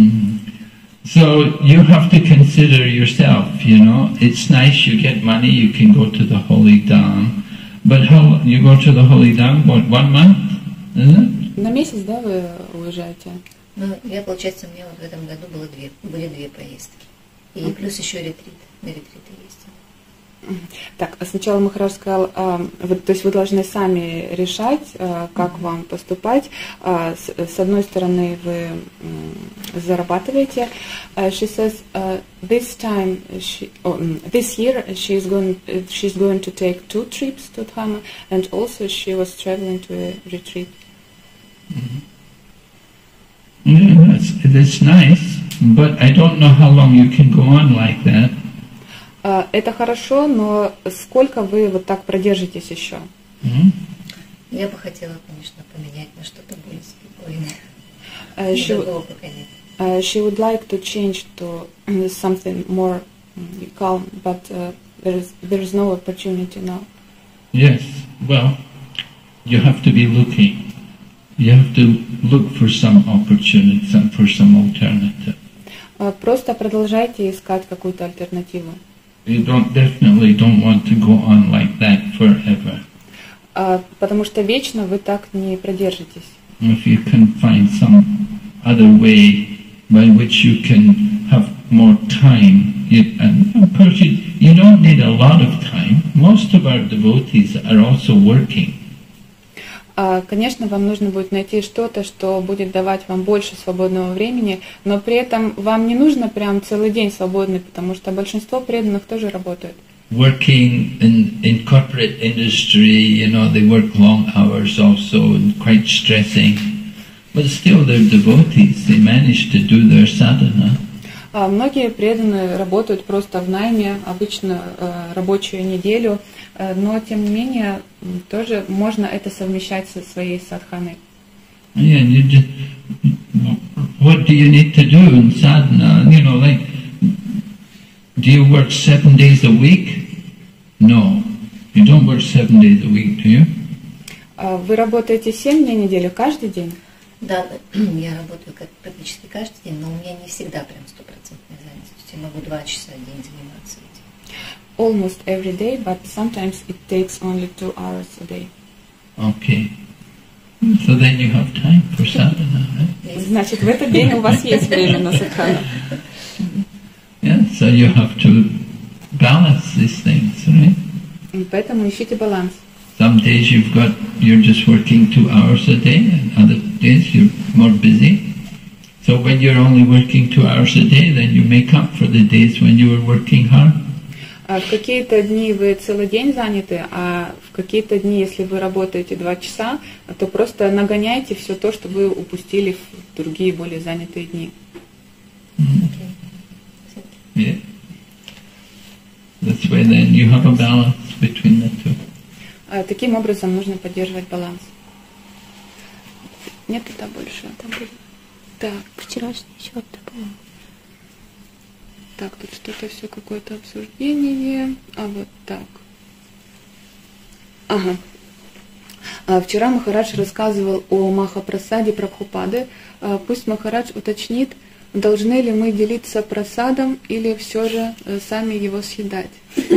So you have to consider yourself, you know. It's nice you get money, you can go to the Holy Dham. But how you go to the Holy Dham, what, 1 month? Is it? На месяц, да, вы уезжаете? Ну, получается, у меня вот в этом году были 2 поездки. И плюс еще ретрит. На ретриты ездила. Так, сначала Махарадж сказал, то есть вы должны сами решать, как вам поступать. С одной стороны, вы зарабатываете. She says, this year she's going to take 2 trips to Dhama, and also she was traveling to a retreat. Yeah, that's nice, but I don't know how long you can go on like that. Это хорошо, но сколько вы вот так продержитесь еще? Я бы хотела, конечно, поменять на что-то более спокойное. She would like to change to something more calm, but there is no opportunity now. Yes, well, you have to be looking. You have to look for some opportunity, for some alternative. Просто продолжайте искать какую-то альтернативу. You definitely don't want to go on like that forever. Потому что вечно вы так не продержитесь. If you can find some other way by which you can have more time, and of course you don't need a lot of time. Most of our devotees are also working. Конечно, вам нужно будет найти что-то, что будет давать вам больше свободного времени, но при этом вам не нужно прям целый день свободный, потому что большинство преданных тоже работают. Working in corporate industry, you know, they work long hours also and quite stressing, but still they're devotees. They manage to do their sadhana. Многие преданные работают просто в найме, обычно рабочую неделю, но тем не менее тоже можно это совмещать со своей садханой. Yeah, what do you need to do in sadhana? You know, like, do you work 7 days a week? No. You don't work 7 days a week, do you? Вы работаете 7 дней в неделю, каждый день? Да, я работаю практически каждый день, но у меня не всегда прям 100% занятость. Я могу 2 часа в день заниматься этим. Almost every day, but sometimes it takes only 2 hours a day. Okay. So then you have time for sadhana, right? Значит, в этот день у вас есть время на садхану. Yeah, so you have to balance these things, right? И поэтому ищите баланс. Some days you're just working 2 hours a day, and other days you're more busy. So when you're only working 2 hours a day, then you make up for the days when you were working hard. В какие-то дни вы целый день заняты, а в какие-то дни, если вы работаете 2 часа, то просто нагоняйте все то, что вы упустили в другие более занятые дни. Yeah. This way then you have a balance between the two. Таким образом нужно поддерживать баланс. Нет туда больше. Там были. Так. Вчерашний счет, по-моему. Так, тут что-то все какое-то обсуждение. А вот так. Ага. Вчера Махарадж рассказывал о Махапрасаде Прабхупады. Пусть Махарадж уточнит, должны ли мы делиться прасадом или все же сами его съедать.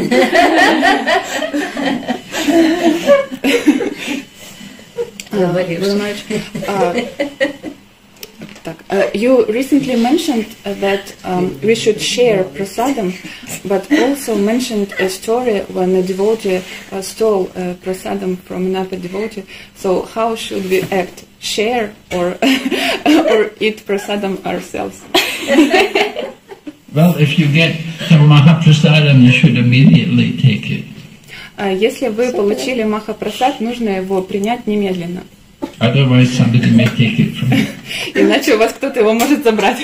You recently mentioned that we should share prasadam, but also mentioned a story when a devotee stole prasadam from another devotee. So how should we act? Share or eat prasadam ourselves? Well, if you get some Mahaprasadam, you should immediately take it. Если вы получили Махапрасад, нужно его принять немедленно. Otherwise, somebody may take it from you. Иначе у вас кто-то его может забрать.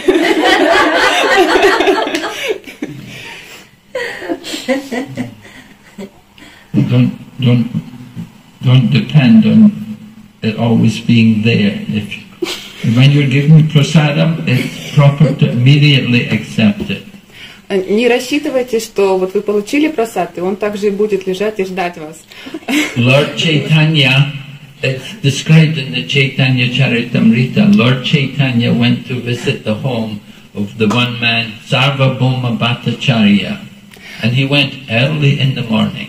Don't depend on it always being there. When you're given prasadam, it's proper to immediately accept it. Не рассчитывайте, что вот вы получили прасад, и он также и будет лежать и ждать вас. Lord Chaitanya, it's described in the Chaitanya Charitamrita, Lord Chaitanya went to visit the home of the one man, Sarvabhauma Bhattacharya, and he went early in the morning.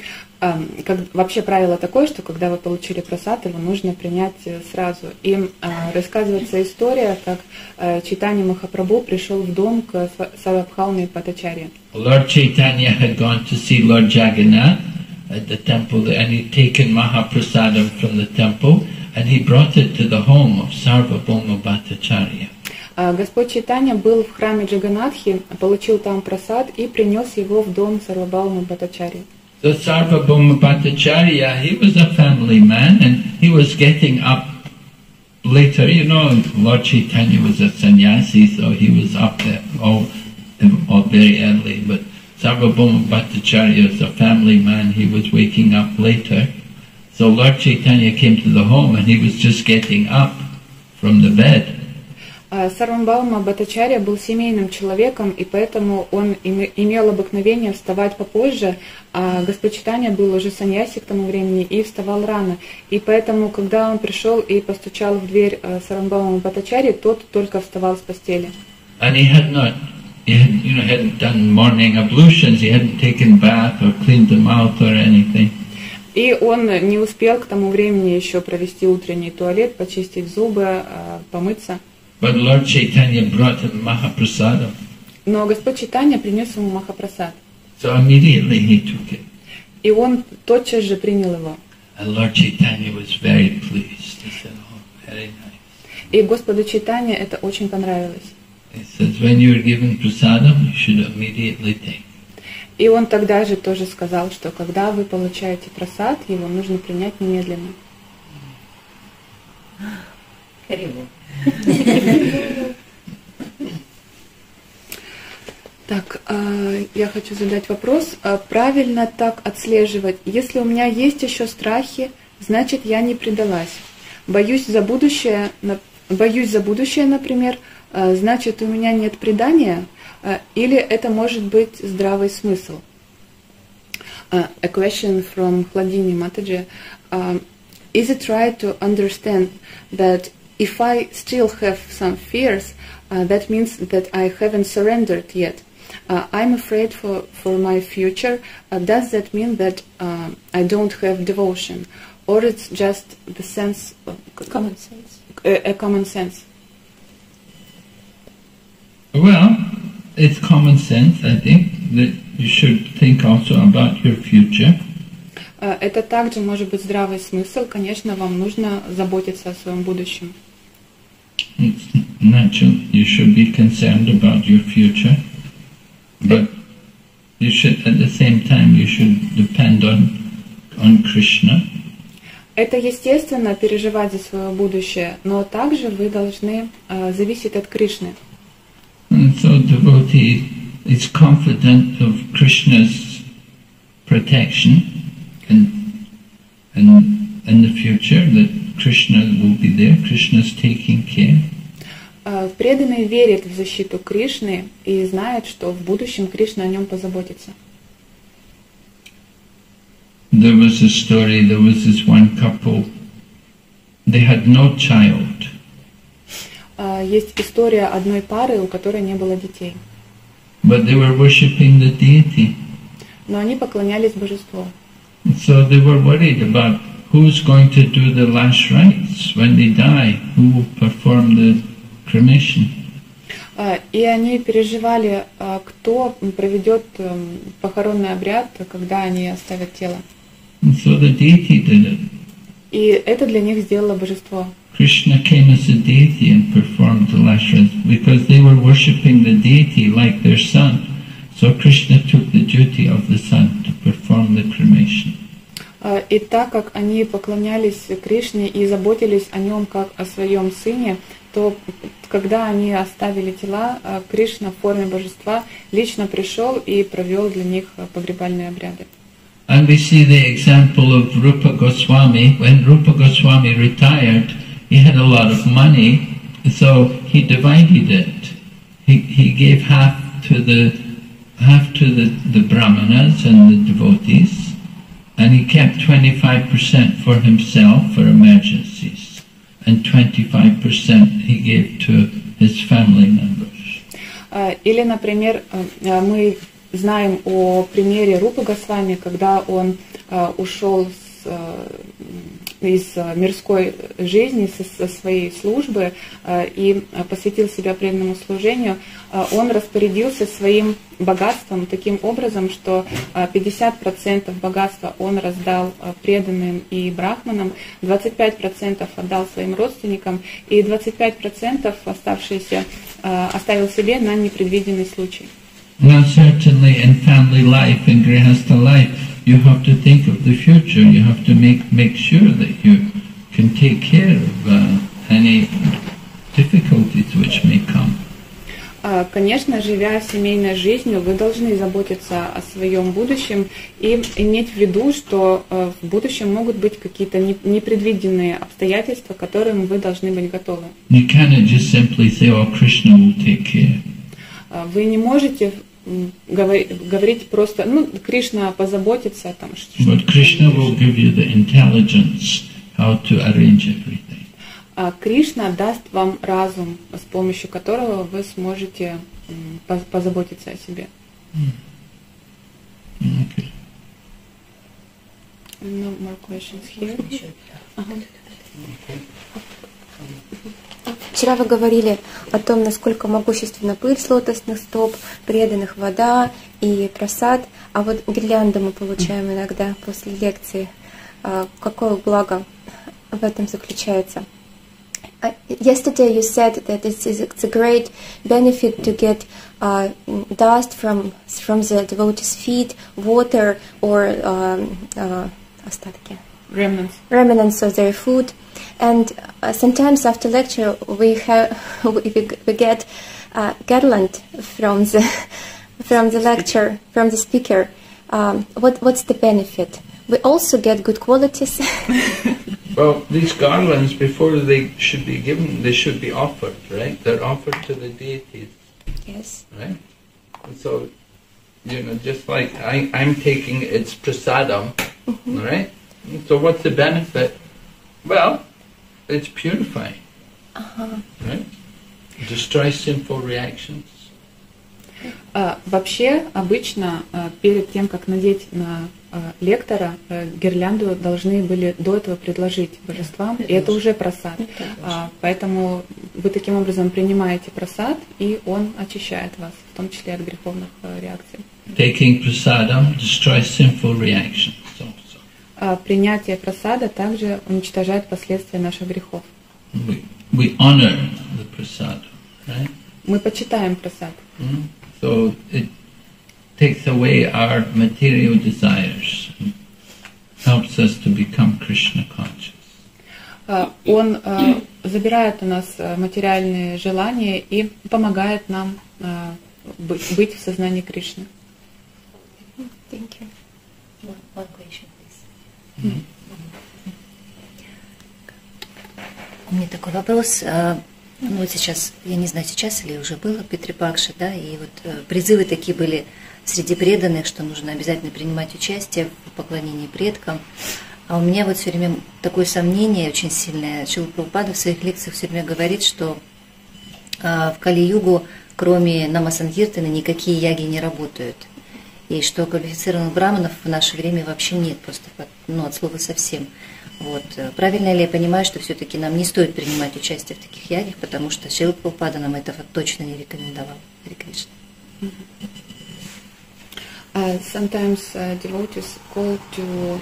Вообще правило такое, что когда вы получили прасад, его нужно принять сразу. И рассказывается история, как Чайтанья Махапрабху пришел в дом к Сарвабхауме Бхаттачарье. Lord Chaitanya had gone to see Lord Jagannath at the temple, and he'd taken Mahaprasadam from the temple, and he brought it to the home of Sarvabhauma Bhattacharya. Господь Чайтанья был в храме Джаганатхи, получил там прасад и принес его в дом Сарвабхаума Бхаттачарьи. So Sarvabhauma Bhattacharya, he was a family man, and he was getting up later. You know, Lord Chaitanya was a sannyasi, so he was up there all very early. But Sarvabhauma Bhattacharya was a family man, he was waking up later. So Lord Chaitanya came to the home, and he was just getting up from the bed. Сарвабхаума Бхаттачарья был семейным человеком, и поэтому он имел обыкновение вставать попозже, а Господь Чайтанья был уже саньяси к тому времени и вставал рано. И поэтому, когда он пришел и постучал в дверь Сарвабхаума Бхаттачарьи, тот только вставал с постели. And he hadn't done morning ablutions, he hadn't taken bath or cleaned the mouth or anything. И он не успел к тому времени еще провести утренний туалет, почистить зубы, помыться. But Lord Chaitanya brought him Mahaprasadam. Но Господь Чайтанья принес ему Махапрасад. So immediately he took it. И он тотчас же принял его. And Lord Chaitanya was very pleased. He said, "Oh, very nice." И Господу Чайтанье это очень понравилось. He says, when you're given prasadam, you should immediately take. И он тогда же тоже сказал, что когда вы получаете прасад, его нужно принять немедленно. Харибол. Так, я хочу задать вопрос. Правильно так отслеживать? Если у меня есть еще страхи, значит, я не предалась. Боюсь за будущее, например, Значит, у меня нет предания, или это может быть здравый смысл? A question from Hladini Mataji. Is it right to understand that if I still have some fears, that means that I haven't surrendered yet? I'm afraid for my future. Does that mean that I don't have devotion? Or it's just the sense... Common sense. A common sense? Well, it's common sense, I think, that you should think also about your future. Это также может быть здравый смысл. Конечно, вам нужно заботиться о своем будущем. It's natural. You should be concerned about your future. But you should, at the same time, you should depend on Krishna. Это естественно переживать за свое будущее, но также вы должны зависеть от Кришны. And so devotee is confident of Krishna's protection and in the future that Krishna will be there, Krishna's taking care. Преданный верит в защиту Кришны и знает, что в будущем Кришна о нем позаботится. There was a story, there was this one couple, they had no child. Есть история одной пары, у которой не было детей. But they were worshipping the deity. Но они поклонялись божеству. So they were worried about who's going to do the last rites when they die, who will perform the cremation. И они переживали, кто проведет похоронный обряд, когда они оставят тело. And so the deity did it. И это для них сделало божество. Krishna came as a deity and performed the last rites because they were worshipping the deity like their son. So Krishna took the duty of the son to perform the cremation. И так как они поклонялись Кришне и заботились о нем как о своем сыне, то когда они оставили тела, Кришна в форме божества лично пришел и провел для них погребальные обряды. And we see the example of Rupa Goswami. When Rupa Goswami retired, he had a lot of money, so he divided it. He gave half to the brahmanas and the devotees, and he kept 25% for himself for emergencies, and 25% he gave to his family members. Или, например, мы знаем о примере Рупы Госвами, когда он ушел из мирской жизни, со своей службы и посвятил себя преданному служению. Он распорядился своим богатством таким образом, что 50% богатства он раздал преданным и брахманам, 25% отдал своим родственникам и 25% оставшиеся оставил себе на непредвиденный случай. Well, certainly in family life, in grihastha life, you have to think of the future. You have to make sure that you can take care of any difficulties which may come. Конечно, живя семейной жизнью, вы должны заботиться о своем будущем и иметь в виду, что в будущем могут быть какие-то непредвиденные обстоятельства, к которым вы должны быть готовы. You cannot just simply say, "Oh, Krishna will take care." Вы не можете говорить просто, Кришна позаботится там. But Krishna will give you the intelligence how to arrange everything. Кришна даст вам разум, с помощью которого вы сможете позаботиться о себе. Okay. No more questions here. Вчера вы говорили о том, насколько могущественна пыль с лотосных стоп, преданных вода и прасад, а вот гирлянду мы получаем иногда после лекции. Какое благо в этом заключается? Yesterday you said that it's a great benefit to get dust from the devotees' feet, water or remnants of their food. And sometimes after lecture we get garland from the lecture, from the speaker. What's the benefit? we also get good qualities. Well, these garlands, before they should be given, they should be offered, right? They're offered to the deities, Yes. right? And so, just like I'm taking its prasadam, right? And so what's the benefit? Well, it's purifying, right? Destroy sinful reactions. Вообще, обычно, перед тем, как надеть на лектора, гирлянду должны были до этого предложить божествам, и это уже прасад. Поэтому вы таким образом принимаете прасад, и он очищает вас, в том числе от греховных реакций. Taking prasadam destroys sinful reactions also. Принятие прасада также уничтожает последствия наших грехов. We honor the prasadam, right? Мы почитаем прасад. So it takes away our material desires and helps us to become Krishna conscious. Он забирает у нас материальные желания и помогает нам быть в сознании Кришны. Thank you. One question, please. У меня такой вопрос. Ну вот сейчас, я не знаю, сейчас или уже было Питрипакша, да, и вот призывы такие были среди преданных, что нужно обязательно принимать участие в поклонении предкам. А у меня вот все время такое сомнение очень сильное. Шрила Прабхупада в своих лекциях все время говорит, что в Кали-югу, кроме Намасанкиртана, никакие яги не работают. И что квалифицированных браманов в наше время вообще нет, просто от слова совсем. Вот. Правильно ли я понимаю, что все-таки нам не стоит принимать участие в таких ягах, потому что Шрила Прабхупада нам этого точно не рекомендовал. Харе Кришна. Sometimes devotees call to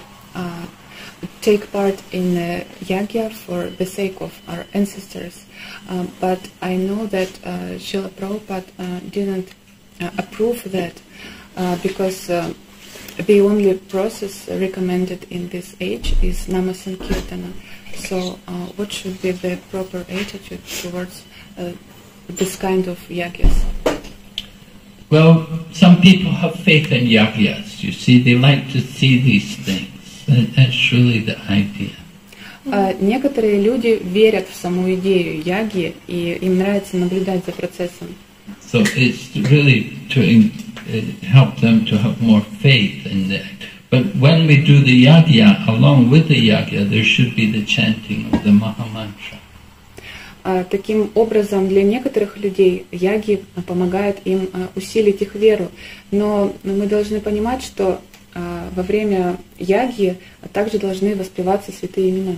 take part in yagya for the sake of our ancestors, but I know that Srila Prabhupada didn't approve that because the only process recommended in this age is Namasankirtana. So what should be the proper attitude towards this kind of yagyas? Well, some people have faith in yagyas, you see, they like to see these things. That's really the idea. Некоторые люди верят в саму идею яги, и им нравится наблюдать за процессом. So it's really to help them to have more faith in that. But when we do the yagya, along with the yagya, there should be the chanting of the Mahamantra. Таким образом, для некоторых людей яги помогают им усилить их веру. Но мы должны понимать, что во время яги также должны воспеваться святые имена.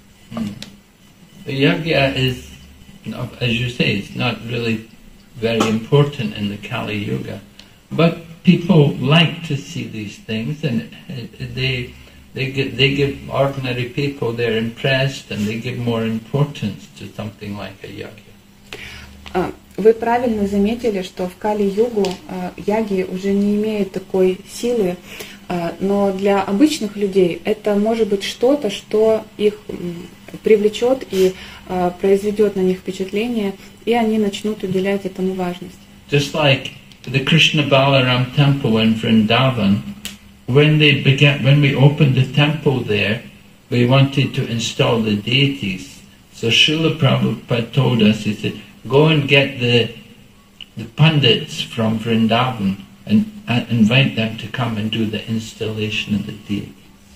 The yagya is, as you say, it's not really very important in the Kali Yuga, but people like to see these things, and they give ordinary people, they're impressed, and they give more importance to something like a yagya. Вы правильно заметили, что в Кали-югу яги уже не имеют такой силы, но для обычных людей это может быть что-то, что их привлечет и произведет на них впечатление, и они начнут уделять этому важность. Just like the Krishna Balaram temple in Vrindavan, when we opened the temple there, we wanted to install the deities. So Srila Prabhupada told us, he said, go and get the pundits from Vrindavan and invite them to come and do the installation of the deities.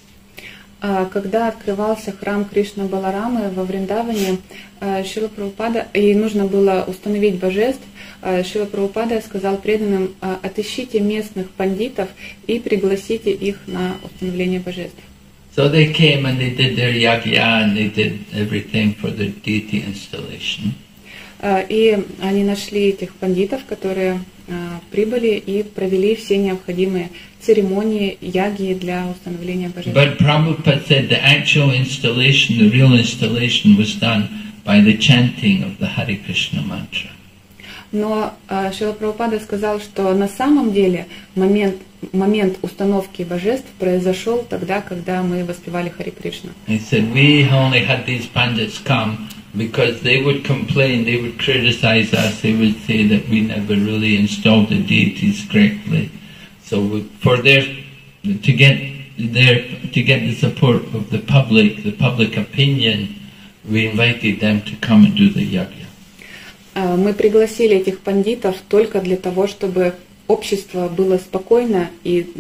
Когда открывался храм Кришна Баларамы во Вриндаване, Шрила Прабхупада, и нужно было установить божеств, Шрила Прабхупада сказал преданным: отыщите местных пандитов и пригласите их на установление божеств. So they came and they did their yagya and they did everything for the deity installation. И они нашли этих пандитов, которые прибыли и провели все необходимые церемонии яги для установления божеств. But Prabhupada said the actual installation, the real installation, was done by the chanting of the Hare Krishna mantra. Но Шрила Прабхупада сказал, что на самом деле момент установки божеств произошел тогда, когда мы воспевали Харе Кришна. He said we only had these pandits come because they would complain, they would criticize us, they would say that we never really installed the deities correctly. So to get there to get the support of the public opinion, we invited them to come and do the yagya. Мы пригласили этих пандитов только для того, чтобы общество было спокойно и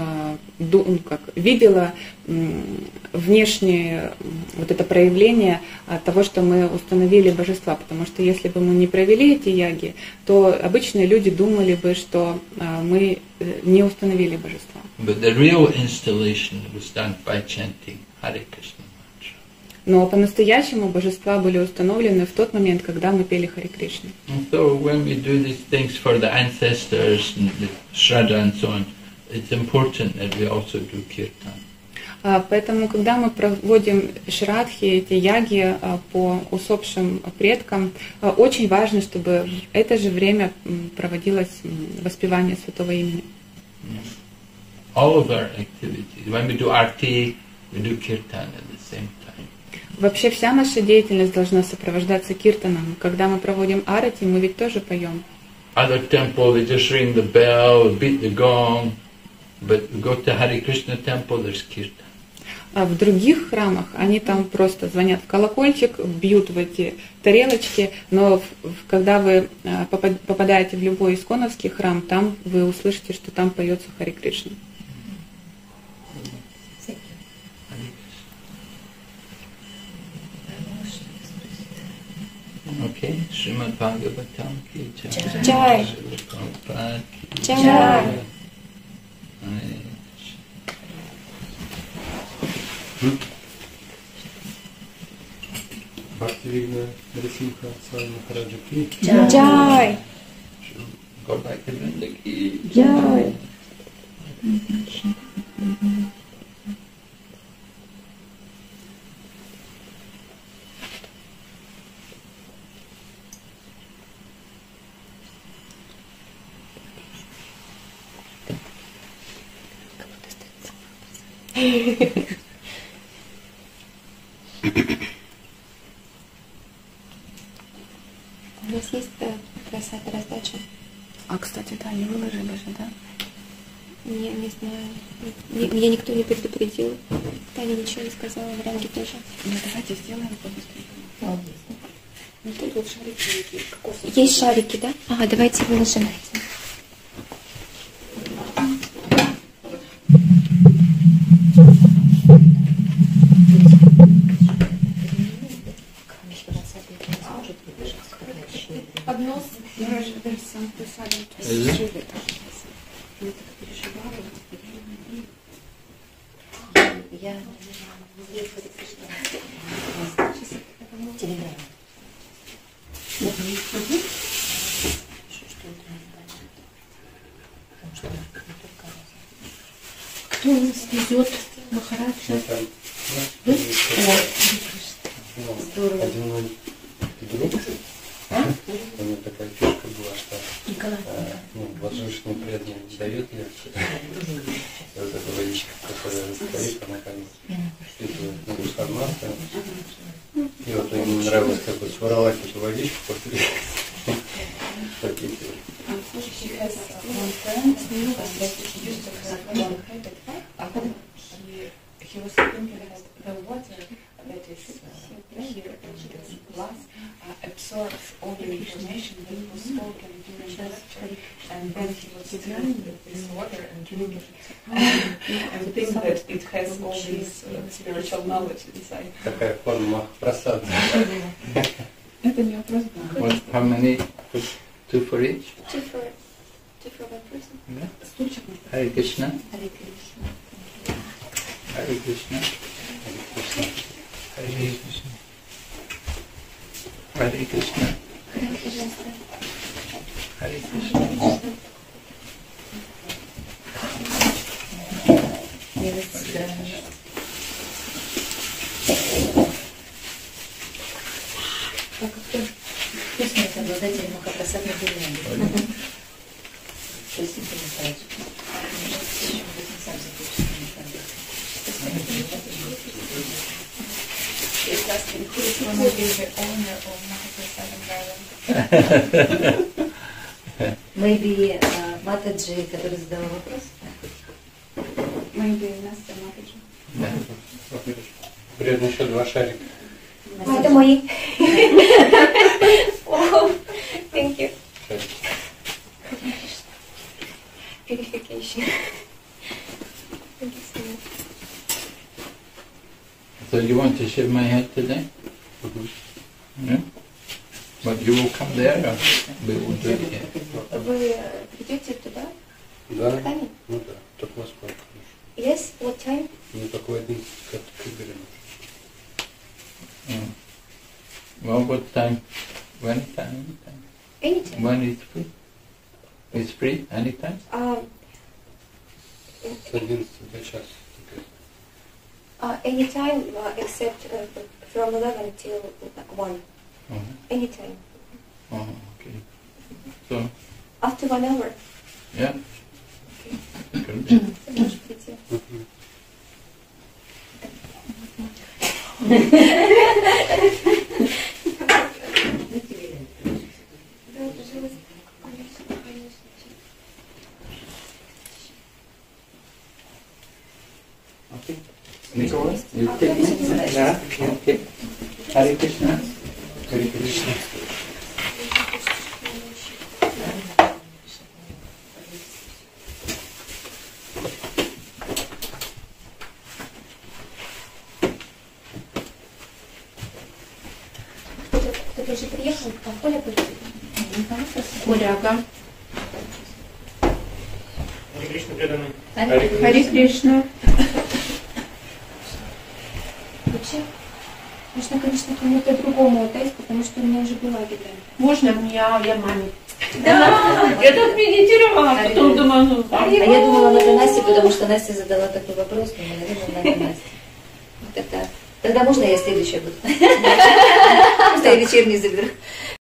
видело внешнее вот это проявление того, что мы установили божества. Потому что если бы мы не провели эти яги, то обычные люди думали бы, что мы не установили божества. But the real installation was done by chanting Hare Krishna mantra. Но по-настоящему божества были установлены в тот момент, когда мы пели Харе Кришну. So when we do these things for the ancestors and the Shraddha and so on, it's important that we also do kirtan. Поэтому, когда мы проводим шрадхи, эти яги по усопшим предкам, очень важно, чтобы в это же время проводилось воспевание святого имени. All of our activities, when we do arti, we do kirtan at the same time. Вообще вся наша деятельность должна сопровождаться киртаном. Когда мы проводим арати, мы ведь тоже поем. Other temple, they just ring the bell, beat the gong, but we go to Hare Krishna temple, there's kirtan. А в других храмах они там просто звонят в колокольчик, бьют в эти тарелочки, но когда вы попадаете в любой исконовский храм, там вы услышите, что там поется Харе Кришна. Okay, Srimad Bhagavatam ki jai. Jai. Srila Prabhupada ki Jai. Hare Бхактивигна Нарисимха Свами Махараджа Ки. Jai. Go back to Vrinda ki Jai. У нас есть просад раздача? А, кстати, да, не выложили же, да? Не знаю. Меня никто не предупредил. Таня ничего не сказала, Вранги тоже. Ну, давайте сделаем побыстрее. Ну, тут вот шарики кокосовые. Есть шарики, да? Ага, давайте выложим. Поднос, сам писали. Я телеграмма. Кто нас везет, Махарадж? Один мой друг, у него такая фишка была, что воздушный преданный дает лекцию. Вот эта водичка, которая стоит, она как бы впитывает информацию. И вот ему нравилось, как бы своровать эту водичку после попить. He was thinking that the water that is here in this glass absorbs all the information that was spoken during the lecture, and then he was drinking this water and drinking and think that it has all this spiritual knowledge inside. Такая форма просады. Это не вопрос. What, how many? Two for each? Two for one person. Yeah. Hare Krishna. Hare Krishna. Hare Krishna. Hare Krishna. Hare Krishna. Hare Krishna. Вкусно это обладатель махапрасадной гирлянды. Спасибо, Михаил. Сам закончил. Maybe Матаджи, который задал вопрос. Maybe Настя Матаджи. Вредно еще 2 шарика. Это мои. Thank you. Purification. Thank you so much. So you want to shave my head today? Yeah? But you will come there or we will do it here? Вы придете туда? Да? Камень? Ну да, только во сколько? Yes, what time? Ну только в 11, как к Игорю. Well, what time? Anytime. Anytime. When it's free? It's free anytime? С 11 до часа. Anytime except from 11 till 1. Anytime. Okay. So, After 1 hour. yeah. Good. Ты можешь прийти. Да, пожалуйста. Okay. Nicholas, you take me? Yeah, okay. Hare Krishna. Hare Krishna. Кто-то уже приехал, а Коля будет? Коля, ага. Харе Кришна преданный. Харе Кришна. Вообще, можно, конечно, кому-то другому отдать, потому что у меня уже была еда. Можно я маме? Да, я так медитировала, потом думаю, ну, А я думала, надо Насте, потому что Настя задала такой вопрос, но, наверное, надо Насте. Вот это. Тогда можно я следующая буду? Просто я вечерний заберу.